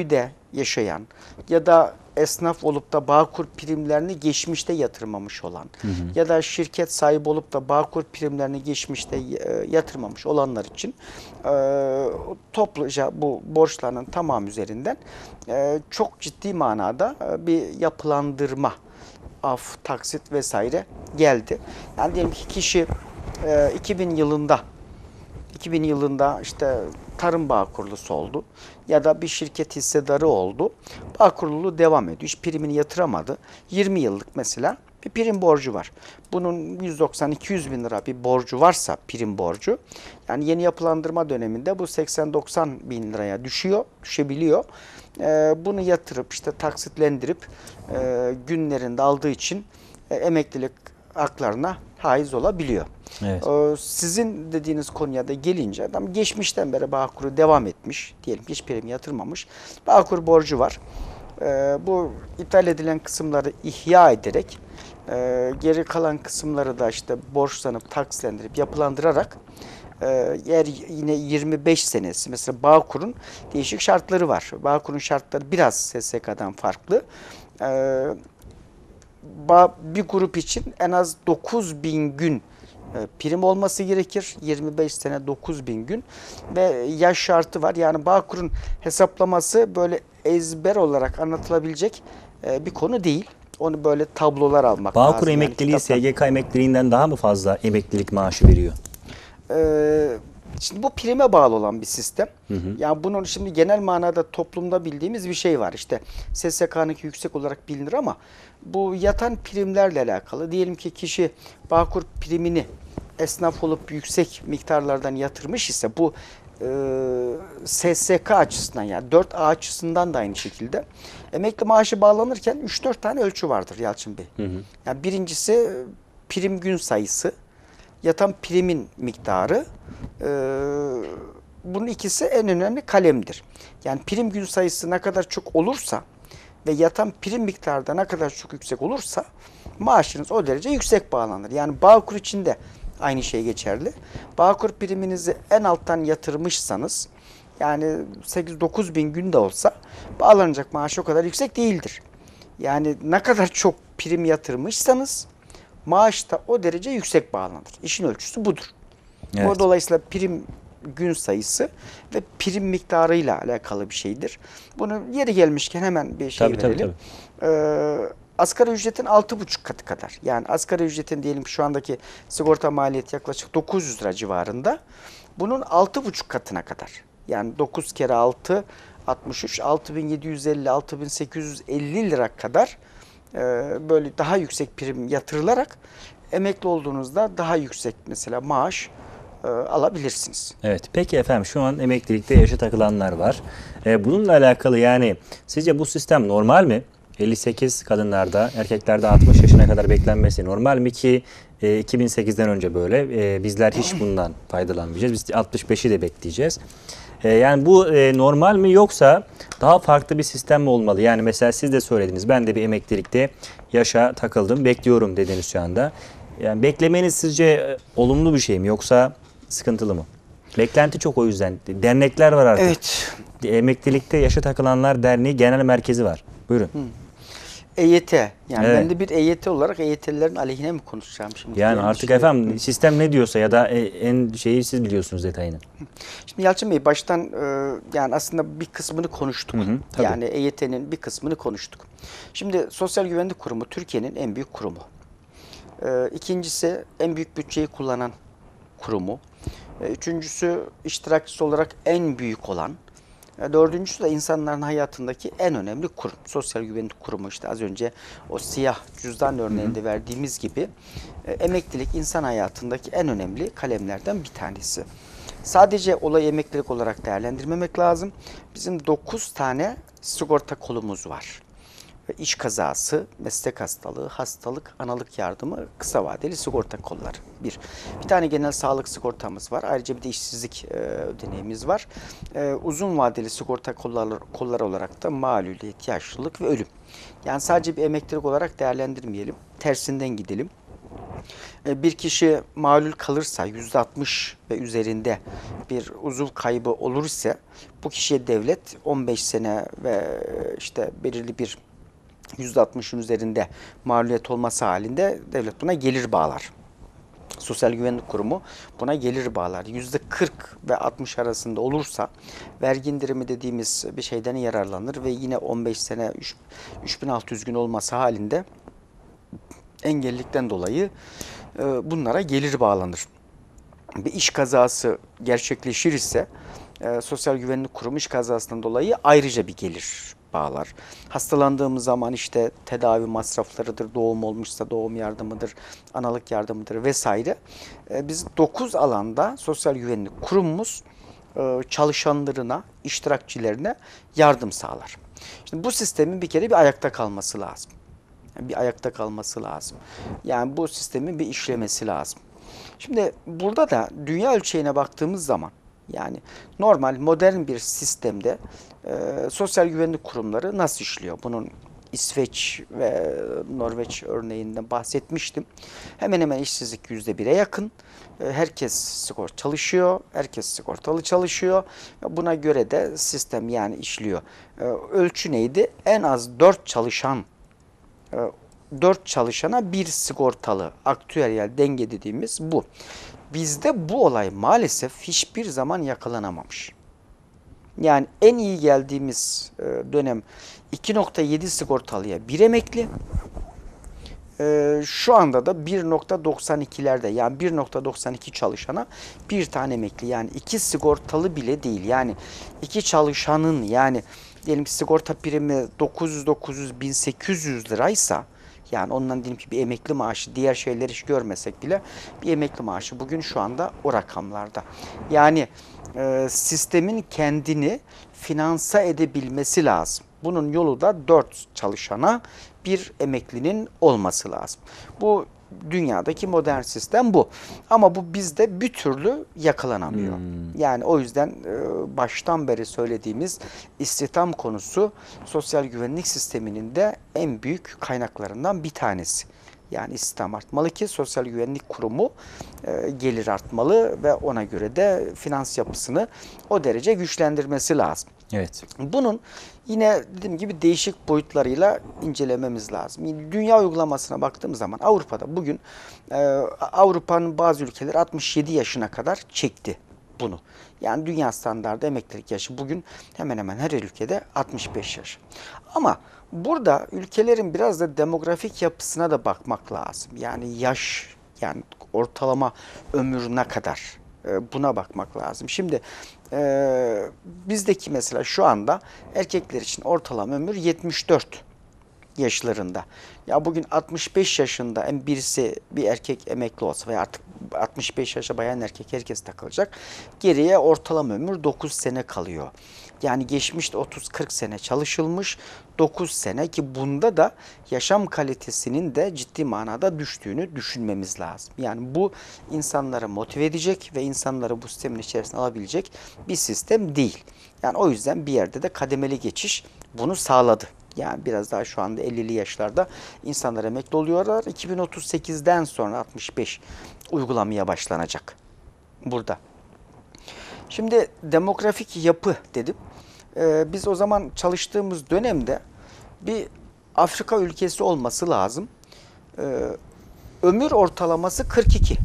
yaşayan ya da esnaf olup da Bağkur primlerini geçmişte yatırmamış olan hı hı. ya da şirket sahibi olup da Bağkur primlerini geçmişte yatırmamış olanlar için e, topluca bu borçların tamamı üzerinden e, çok ciddi manada bir yapılandırma, af, taksit vesaire geldi. Yani diyelim ki kişi e, iki bin yılında iki bin yılında işte tarım bağkurlusu oldu ya da bir şirket hissedarı oldu. Bağkurluluğu devam ediyor. Hiç primini yatıramadı. yirmi yıllık mesela bir prim borcu var. Bunun yüz doksan iki yüz bin lira bir borcu varsa prim borcu, yani yeni yapılandırma döneminde bu seksen doksan bin liraya düşüyor, düşebiliyor. Ee, bunu yatırıp işte taksitlendirip e, günlerinde aldığı için e, emeklilik haklarına haiz olabiliyor. Evet. Ee, sizin dediğiniz konuya da gelince adam geçmişten beri Bağkur'u devam etmiş. Diyelim hiç prim yatırmamış. Bağkur borcu var. Ee, bu iptal edilen kısımları ihya ederek e, geri kalan kısımları da işte borçlanıp taksitlendirip yapılandırarak e, eğer yine yirmi beş senesi mesela Bağkur'un değişik şartları var. Bağkur'un şartları biraz S S K'dan farklı. Ee, bir grup için en az dokuz bin gün prim olması gerekir. yirmi beş sene dokuz bin gün ve yaş şartı var. Yani Bağkur'un hesaplaması böyle ezber olarak anlatılabilecek bir konu değil. Onu böyle tablolar almak Bağkur lazım. emekliliği yani S G K emekliliğinden daha mı fazla emeklilik maaşı veriyor? Ee, şimdi bu prime bağlı olan bir sistem. Hı hı. Yani bunun şimdi genel manada toplumda bildiğimiz bir şey var. İşte S S K'nınki yüksek olarak bilinir ama bu yatan primlerle alakalı. Diyelim ki kişi Bağkur primini esnaf olup yüksek miktarlardan yatırmış ise bu e, S S K açısından, yani dört A açısından da aynı şekilde emekli maaşı bağlanırken üç dört tane ölçü vardır Yalçın Bey. Hı hı. Yani birincisi prim gün sayısı, yatan primin miktarı, e, bunun ikisi en önemli kalemdir. Yani prim gün sayısı ne kadar çok olursa ve yatan prim miktarı da ne kadar çok yüksek olursa maaşınız o derece yüksek bağlanır. Yani Bağkur için de aynı şey geçerli. Bağkur priminizi en alttan yatırmışsanız, yani sekiz dokuz bin gün de olsa bağlanacak maaş o kadar yüksek değildir. Yani ne kadar çok prim yatırmışsanız maaş da o derece yüksek bağlanır. İşin ölçüsü budur. Evet. Bu dolayısıyla prim gün sayısı ve prim miktarıyla alakalı bir şeydir. Bunu yeri gelmişken hemen bir şey tabii, verelim. Tabii, tabii. Ee, asgari ücretin altı buçuk katı kadar. Yani asgari ücretin diyelim ki şu andaki sigorta maliyeti yaklaşık dokuz yüz lira civarında. Bunun altı buçuk katına kadar. Yani dokuz kere altı, altmış üç, altı bin yedi yüz elli, altı bin sekiz yüz elli lira kadar e, böyle daha yüksek prim yatırılarak emekli olduğunuzda daha yüksek mesela maaş e, alabilirsiniz. Evet. Peki efendim, şu an emeklilikte yaşa takılanlar var. E, bununla alakalı yani sizce bu sistem normal mi? elli sekiz kadınlarda, erkeklerde altmış yaşına kadar beklenmesi normal mi ki e, iki bin sekizden önce böyle e, bizler hiç bundan faydalanmayacağız. Biz altmış beşi de bekleyeceğiz. E, yani bu e, normal mi, yoksa daha farklı bir sistem mi olmalı? Yani mesela siz de söylediniz, ben de bir emeklilikte yaşa takıldım, bekliyorum dediniz şu anda. Yani beklemeniz sizce e, olumlu bir şey mi, yoksa sıkıntılı mı? Beklenti çok, o yüzden. Dernekler var artık. Evet. Emeklilikte Yaşa Takılanlar Derneği Genel Merkezi var. Buyurun. Hı. E Y T. Yani evet. ben de bir E Y T olarak E Y T'lilerin aleyhine mi konuşacağım şimdi? Yani artık efendim Hı. sistem ne diyorsa ya da en şeyi siz biliyorsunuz detayını. Şimdi Yalçın Bey, baştan e, yani aslında bir kısmını konuştuk. Hı hı, yani E Y T'nin bir kısmını konuştuk. Şimdi Sosyal Güvenlik Kurumu Türkiye'nin en büyük kurumu. E, ikincisi en büyük bütçeyi kullanan kurumu. E, üçüncüsü iştirakçısı olarak en büyük olan. Dördüncüsü de insanların hayatındaki en önemli kurum. Sosyal Güvenlik Kurumu, işte az önce o siyah cüzdan örneğinde verdiğimiz gibi e, emeklilik insan hayatındaki en önemli kalemlerden bir tanesi. Sadece olayı emeklilik olarak değerlendirmemek lazım. Bizim dokuz tane sigorta kolumuz var. İş kazası, meslek hastalığı, hastalık, analık yardımı, kısa vadeli sigorta kolları. Bir. Bir tane genel sağlık sigortamız var. Ayrıca bir de işsizlik e, ödeneğimiz var. E, uzun vadeli sigorta kolları, kolları olarak da maluliyet, yaşlılık ve ölüm. Yani sadece bir emeklilik olarak değerlendirmeyelim. Tersinden gidelim. E, bir kişi malul kalırsa, yüzde altmış ve üzerinde bir uzuv kaybı olur ise Bu kişiye devlet on beş sene ve işte belirli bir yüzde altmışın üzerinde mağluliyet olması halinde devlet buna gelir bağlar. Sosyal Güvenlik Kurumu buna gelir bağlar. yüzde kırk ve altmış arasında olursa vergi indirimi dediğimiz bir şeyden yararlanır ve yine on beş sene üç bin altı yüz gün olması halinde engellilikten dolayı e, bunlara gelir bağlanır. Bir iş kazası gerçekleşir ise e, Sosyal Güvenlik Kurumu iş kazasından dolayı ayrıca bir gelir bağlar. Hastalandığımız zaman işte tedavi masraflarıdır, doğum olmuşsa doğum yardımıdır, analık yardımıdır vesaire. E, biz dokuz alanda Sosyal Güvenlik Kurumumuz e, çalışanlarına, iştirakçilerine yardım sağlar. Şimdi bu sistemin bir kere bir ayakta kalması lazım. Yani bir ayakta kalması lazım. Yani bu sistemin bir işlemesi lazım. Şimdi burada da dünya ölçeğine baktığımız zaman yani normal modern bir sistemde e, sosyal güvenlik kurumları nasıl işliyor? Bunun İsveç ve Norveç örneğinden bahsetmiştim. Hemen hemen işsizlik yüzde bire yakın. E, herkes sigorta çalışıyor, herkes sigortalı çalışıyor. Buna göre de sistem yani işliyor. E, ölçü neydi? En az dört çalışan e, dört çalışana bir sigortalı aktüeryel denge dediğimiz bu. Bizde bu olay maalesef hiçbir zaman yakalanamamış. Yani en iyi geldiğimiz dönem iki nokta yedi sigortalıya bir emekli. Şu anda da bir nokta doksan ikilerde yani bir nokta doksan iki çalışana bir tane emekli. Yani iki sigortalı bile değil. Yani iki çalışanın yani diyelim ki sigorta primi dokuz yüz dokuz yüz bin sekiz yüz liraysa yani ondan diyelim ki bir emekli maaşı diğer şeyleri hiç görmesek bile bir emekli maaşı bugün şu anda o rakamlarda. Yani e, sistemin kendini finansa edebilmesi lazım. Bunun yolu da dört çalışana bir emeklinin olması lazım. Bu dünyadaki modern sistem bu. Ama bu bizde bir türlü yakalanamıyor. Hmm. Yani o yüzden e, baştan beri söylediğimiz istihdam konusu sosyal güvenlik sisteminin de en büyük kaynaklarından bir tanesi. Yani istihdam artmalı ki Sosyal Güvenlik Kurumu e, gelir artmalı ve ona göre de finans yapısını o derece güçlendirmesi lazım. Evet. Bunun yine dediğim gibi değişik boyutlarıyla incelememiz lazım. Dünya uygulamasına baktığımız zaman Avrupa'da bugün e, Avrupa'nın bazı ülkeleri altmış yedi yaşına kadar çekti bunu. Yani dünya standardı emeklilik yaşı bugün hemen hemen her ülkede altmış beş yaş. Ama burada ülkelerin biraz da demografik yapısına da bakmak lazım. Yani yaş, yani ortalama ömür ne kadar? Buna bakmak lazım. Şimdi e, bizdeki mesela şu anda erkekler için ortalama ömür yetmiş dört yaşlarında. Ya bugün altmış beş yaşında en birisi bir erkek emekli olsa veya artık altmış beş yaşa bayan erkek herkes takılacak. Geriye ortalama ömür dokuz sene kalıyor. Yani geçmişte otuz kırk sene çalışılmış, dokuz sene ki bunda da yaşam kalitesinin de ciddi manada düştüğünü düşünmemiz lazım. Yani bu insanları motive edecek ve insanları bu sistemin içerisine alabilecek bir sistem değil. Yani o yüzden bir yerde de kademeli geçiş bunu sağladı. Yani biraz daha şu anda ellili yaşlarda insanlar emekli oluyorlar. iki bin otuz sekizden sonra altmış beş uygulamaya başlanacak burada. Şimdi demografik yapı dedim. Ee, biz o zaman çalıştığımız dönemde bir Afrika ülkesi olması lazım. Ee, ömür ortalaması kırk iki.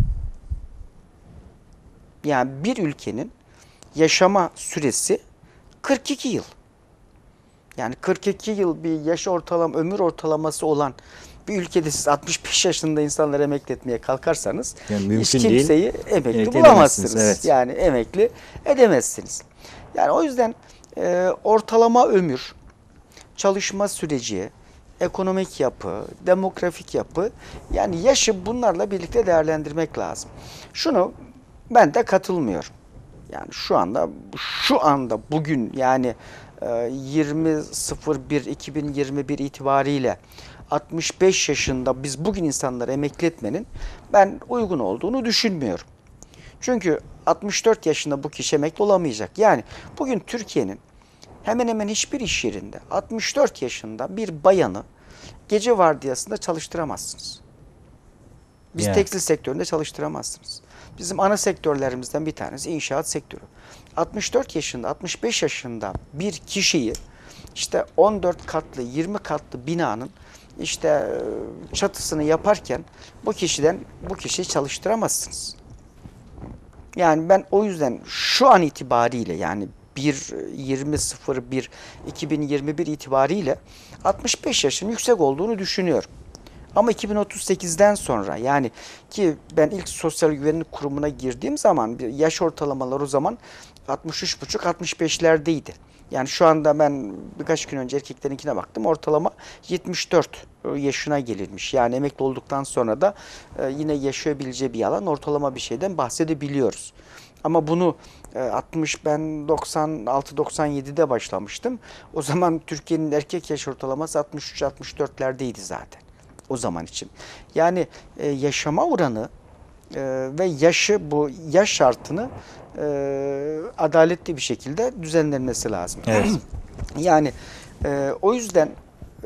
Yani bir ülkenin yaşama süresi kırk iki yıl. Yani kırk iki yıl bir yaş ortalama, ömür ortalaması olan bir ülkede siz altmış beş yaşında insanları emekli etmeye kalkarsanız yani hiç kimseyi değil, emekli, emekli bulamazsınız. Evet. Yani emekli edemezsiniz. Yani o yüzden e, ortalama ömür, çalışma süreci, ekonomik yapı, demografik yapı yani yaşı bunlarla birlikte değerlendirmek lazım. Şunu ben de katılmıyorum. Yani şu anda şu anda bugün yani yirmi bir iki bin yirmi bir itibariyle altmış beş yaşında biz bugün insanları emekli etmenin ben uygun olduğunu düşünmüyorum. Çünkü altmış dört yaşında bu kişi emekli olamayacak. Yani bugün Türkiye'nin hemen hemen hiçbir iş yerinde altmış dört yaşında bir bayanı gece vardiyasında çalıştıramazsınız. Biz yeah. tekstil sektöründe çalıştıramazsınız. Bizim ana sektörlerimizden bir tanesi inşaat sektörü. altmış dört yaşında, altmış beş yaşında bir kişiyi işte on dört katlı, yirmi katlı binanın işte çatısını yaparken bu kişiden bu kişiyi çalıştıramazsınız. Yani ben o yüzden şu an itibariyle yani bir yirmi bir iki bin yirmi bir itibariyle altmış beş yaşın yüksek olduğunu düşünüyorum. Ama iki bin otuz sekizden sonra yani ki ben ilk sosyal güvenlik kurumuna girdiğim zaman yaş ortalamaları o zaman altmış üç buçuk altmış beşlerdeydi. Yani şu anda ben birkaç gün önce erkeklerinkine baktım. Ortalama yetmiş dört yaşına gelinmiş. Yani emekli olduktan sonra da yine yaşayabileceği bir alan ortalama bir şeyden bahsedebiliyoruz. Ama bunu altmış ben doksan altı doksan yedide başlamıştım. O zaman Türkiye'nin erkek yaş ortalaması altmış üç altmış dörtlerdeydi zaten. O zaman için. Yani e, yaşama oranı e, ve yaşı bu yaş şartını e, adaletli bir şekilde düzenlenmesi lazım. Evet. Yani e, o yüzden e,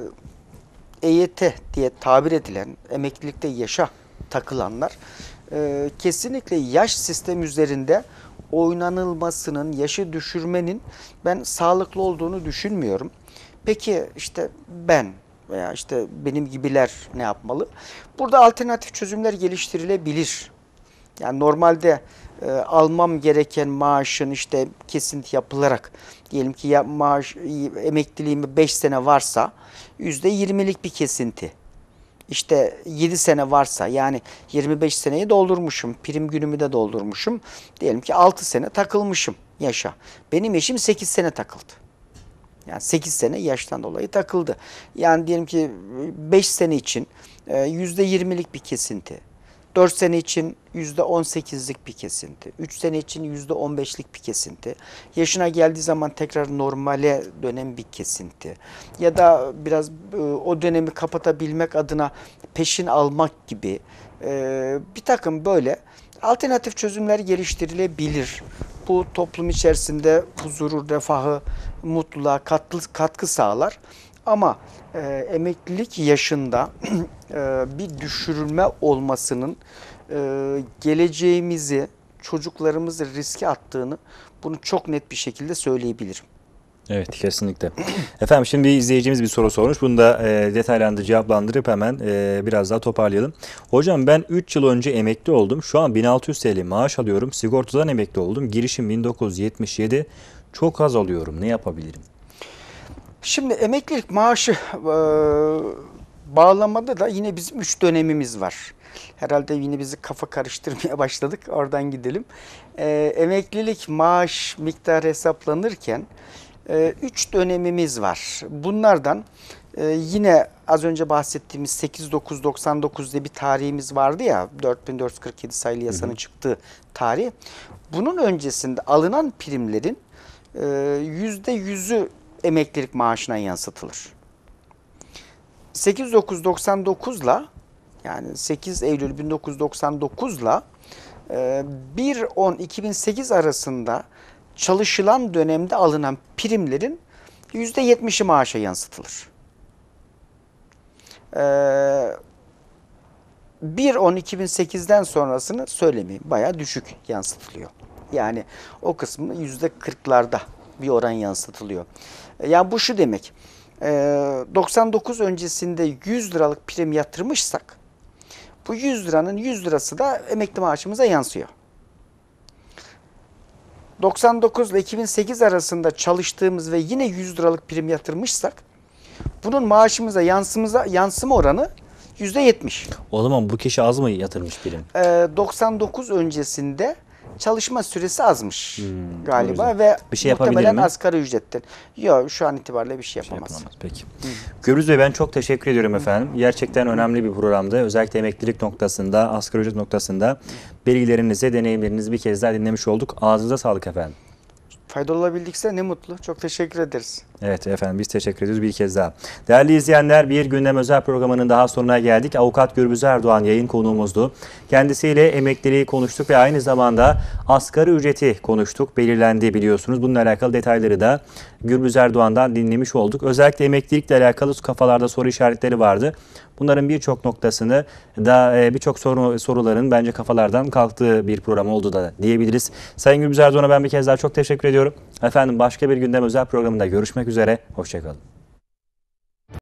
E Y T diye tabir edilen emeklilikte yaşa takılanlar e, kesinlikle yaş sistemi üzerinde oynanılmasının, yaşı düşürmenin ben sağlıklı olduğunu düşünmüyorum. Peki işte ben veya işte benim gibiler ne yapmalı? Burada alternatif çözümler geliştirilebilir. Yani normalde e, almam gereken maaşın işte kesinti yapılarak diyelim ki ya maaş emekliliğimi beş sene varsa yüzde yirmilik bir kesinti. İşte yedi sene varsa yani yirmi beş seneyi doldurmuşum. Prim günümü de doldurmuşum. Diyelim ki altı sene takılmışım yaşa. Benim eşim sekiz sene takıldı. Yani sekiz sene yaştan dolayı takıldı. Yani diyelim ki beş sene için yüzde yirmilik bir kesinti. dört sene için yüzde on sekizlik bir kesinti. üç sene için yüzde on beşlik bir kesinti. Yaşına geldiği zaman tekrar normale dönen bir kesinti. Ya da biraz o dönemi kapatabilmek adına peşin almak gibi bir takım böyle alternatif çözümler geliştirilebilir. Bu toplum içerisinde huzuru, refahı, mutluluğa katkı, katkı sağlar. Ama e, emeklilik yaşında e, bir düşürülme olmasının e, geleceğimizi, çocuklarımızı riske attığını bunu çok net bir şekilde söyleyebilirim. Evet, kesinlikle. Efendim şimdi izleyicimiz bir soru sormuş. Bunu da e, detaylandırıp cevaplandırıp hemen e, biraz daha toparlayalım. Hocam ben üç yıl önce emekli oldum. Şu an bin altı yüz T L maaş alıyorum. Sigortadan emekli oldum. Girişim bin dokuz yüz yetmiş yedi. Çok az alıyorum. Ne yapabilirim? Şimdi emeklilik maaşı e, bağlamada da yine bizim üç dönemimiz var. Herhalde yine bizi kafa karıştırmaya başladık. Oradan gidelim. E, emeklilik maaş miktarı hesaplanırken üç dönemimiz var. Bunlardan e, yine az önce bahsettiğimiz sekiz dokuz doksan dokuz diye bir tarihimiz vardı ya, dört bin dört yüz kırk yedi sayılı yasanın hı hı. çıktığı tarih. Bunun öncesinde alınan primlerin yüzde yüzü emeklilik maaşına yansıtılır. sekiz dokuz doksan dokuzla yani sekiz Eylül bin dokuz yüz doksan dokuzla bir on iki bin sekiz arasında çalışılan dönemde alınan primlerin yüzde yetmişi maaşa yansıtılır. Ee, bir on iki bin sekizden sonrasını söylemeyeyim. Bayağı düşük yansıtılıyor. Yani o kısmı yüzde kırklarda bir oran yansıtılıyor. Yani bu şu demek. E, doksan dokuz öncesinde yüz liralık prim yatırmışsak bu yüz liranın yüz lirası da emekli maaşımıza yansıyor. doksan dokuz ile iki bin sekiz arasında çalıştığımız ve yine yüz liralık prim yatırmışsak bunun maaşımıza yansımıza yansıma oranı yüzde yetmiş. O zaman bu kişi az mı yatırmış prim? Ee, doksan dokuz öncesinde çalışma süresi azmış hmm, galiba ve bir şey muhtemelen asgari ücretten. Yok, şu an itibariyle bir şey yapamaz. Şey yapamaz. Peki. Hmm. Gürbüz Bey, ben çok teşekkür ediyorum efendim. Gerçekten önemli bir programdı. Özellikle emeklilik noktasında, asgari ücret noktasında bilgilerinizi, deneyimlerinizi bir kez daha dinlemiş olduk. Ağzınıza sağlık efendim. Faydalı olabildikse ne mutlu. Çok teşekkür ederiz. Evet efendim, biz teşekkür ediyoruz bir kez daha. Değerli izleyenler, bir gündem özel programının daha sonuna geldik. Avukat Gürbüz Erdoğan yayın konuğumuzdu. Kendisiyle emekliliği konuştuk ve aynı zamanda asgari ücreti konuştuk. Belirlendi biliyorsunuz. Bununla alakalı detayları da Gürbüz Erdoğan'dan dinlemiş olduk. Özellikle emeklilikle alakalı kafalarda soru işaretleri vardı. Bunların birçok noktasını da e, birçok soru, soruların bence kafalardan kalktığı bir program oldu da diyebiliriz. Sayın Gürbüz Erdoğan'a ben bir kez daha çok teşekkür ediyorum. Efendim başka bir gündem özel programında görüşmek üzere. Hoşçakalın.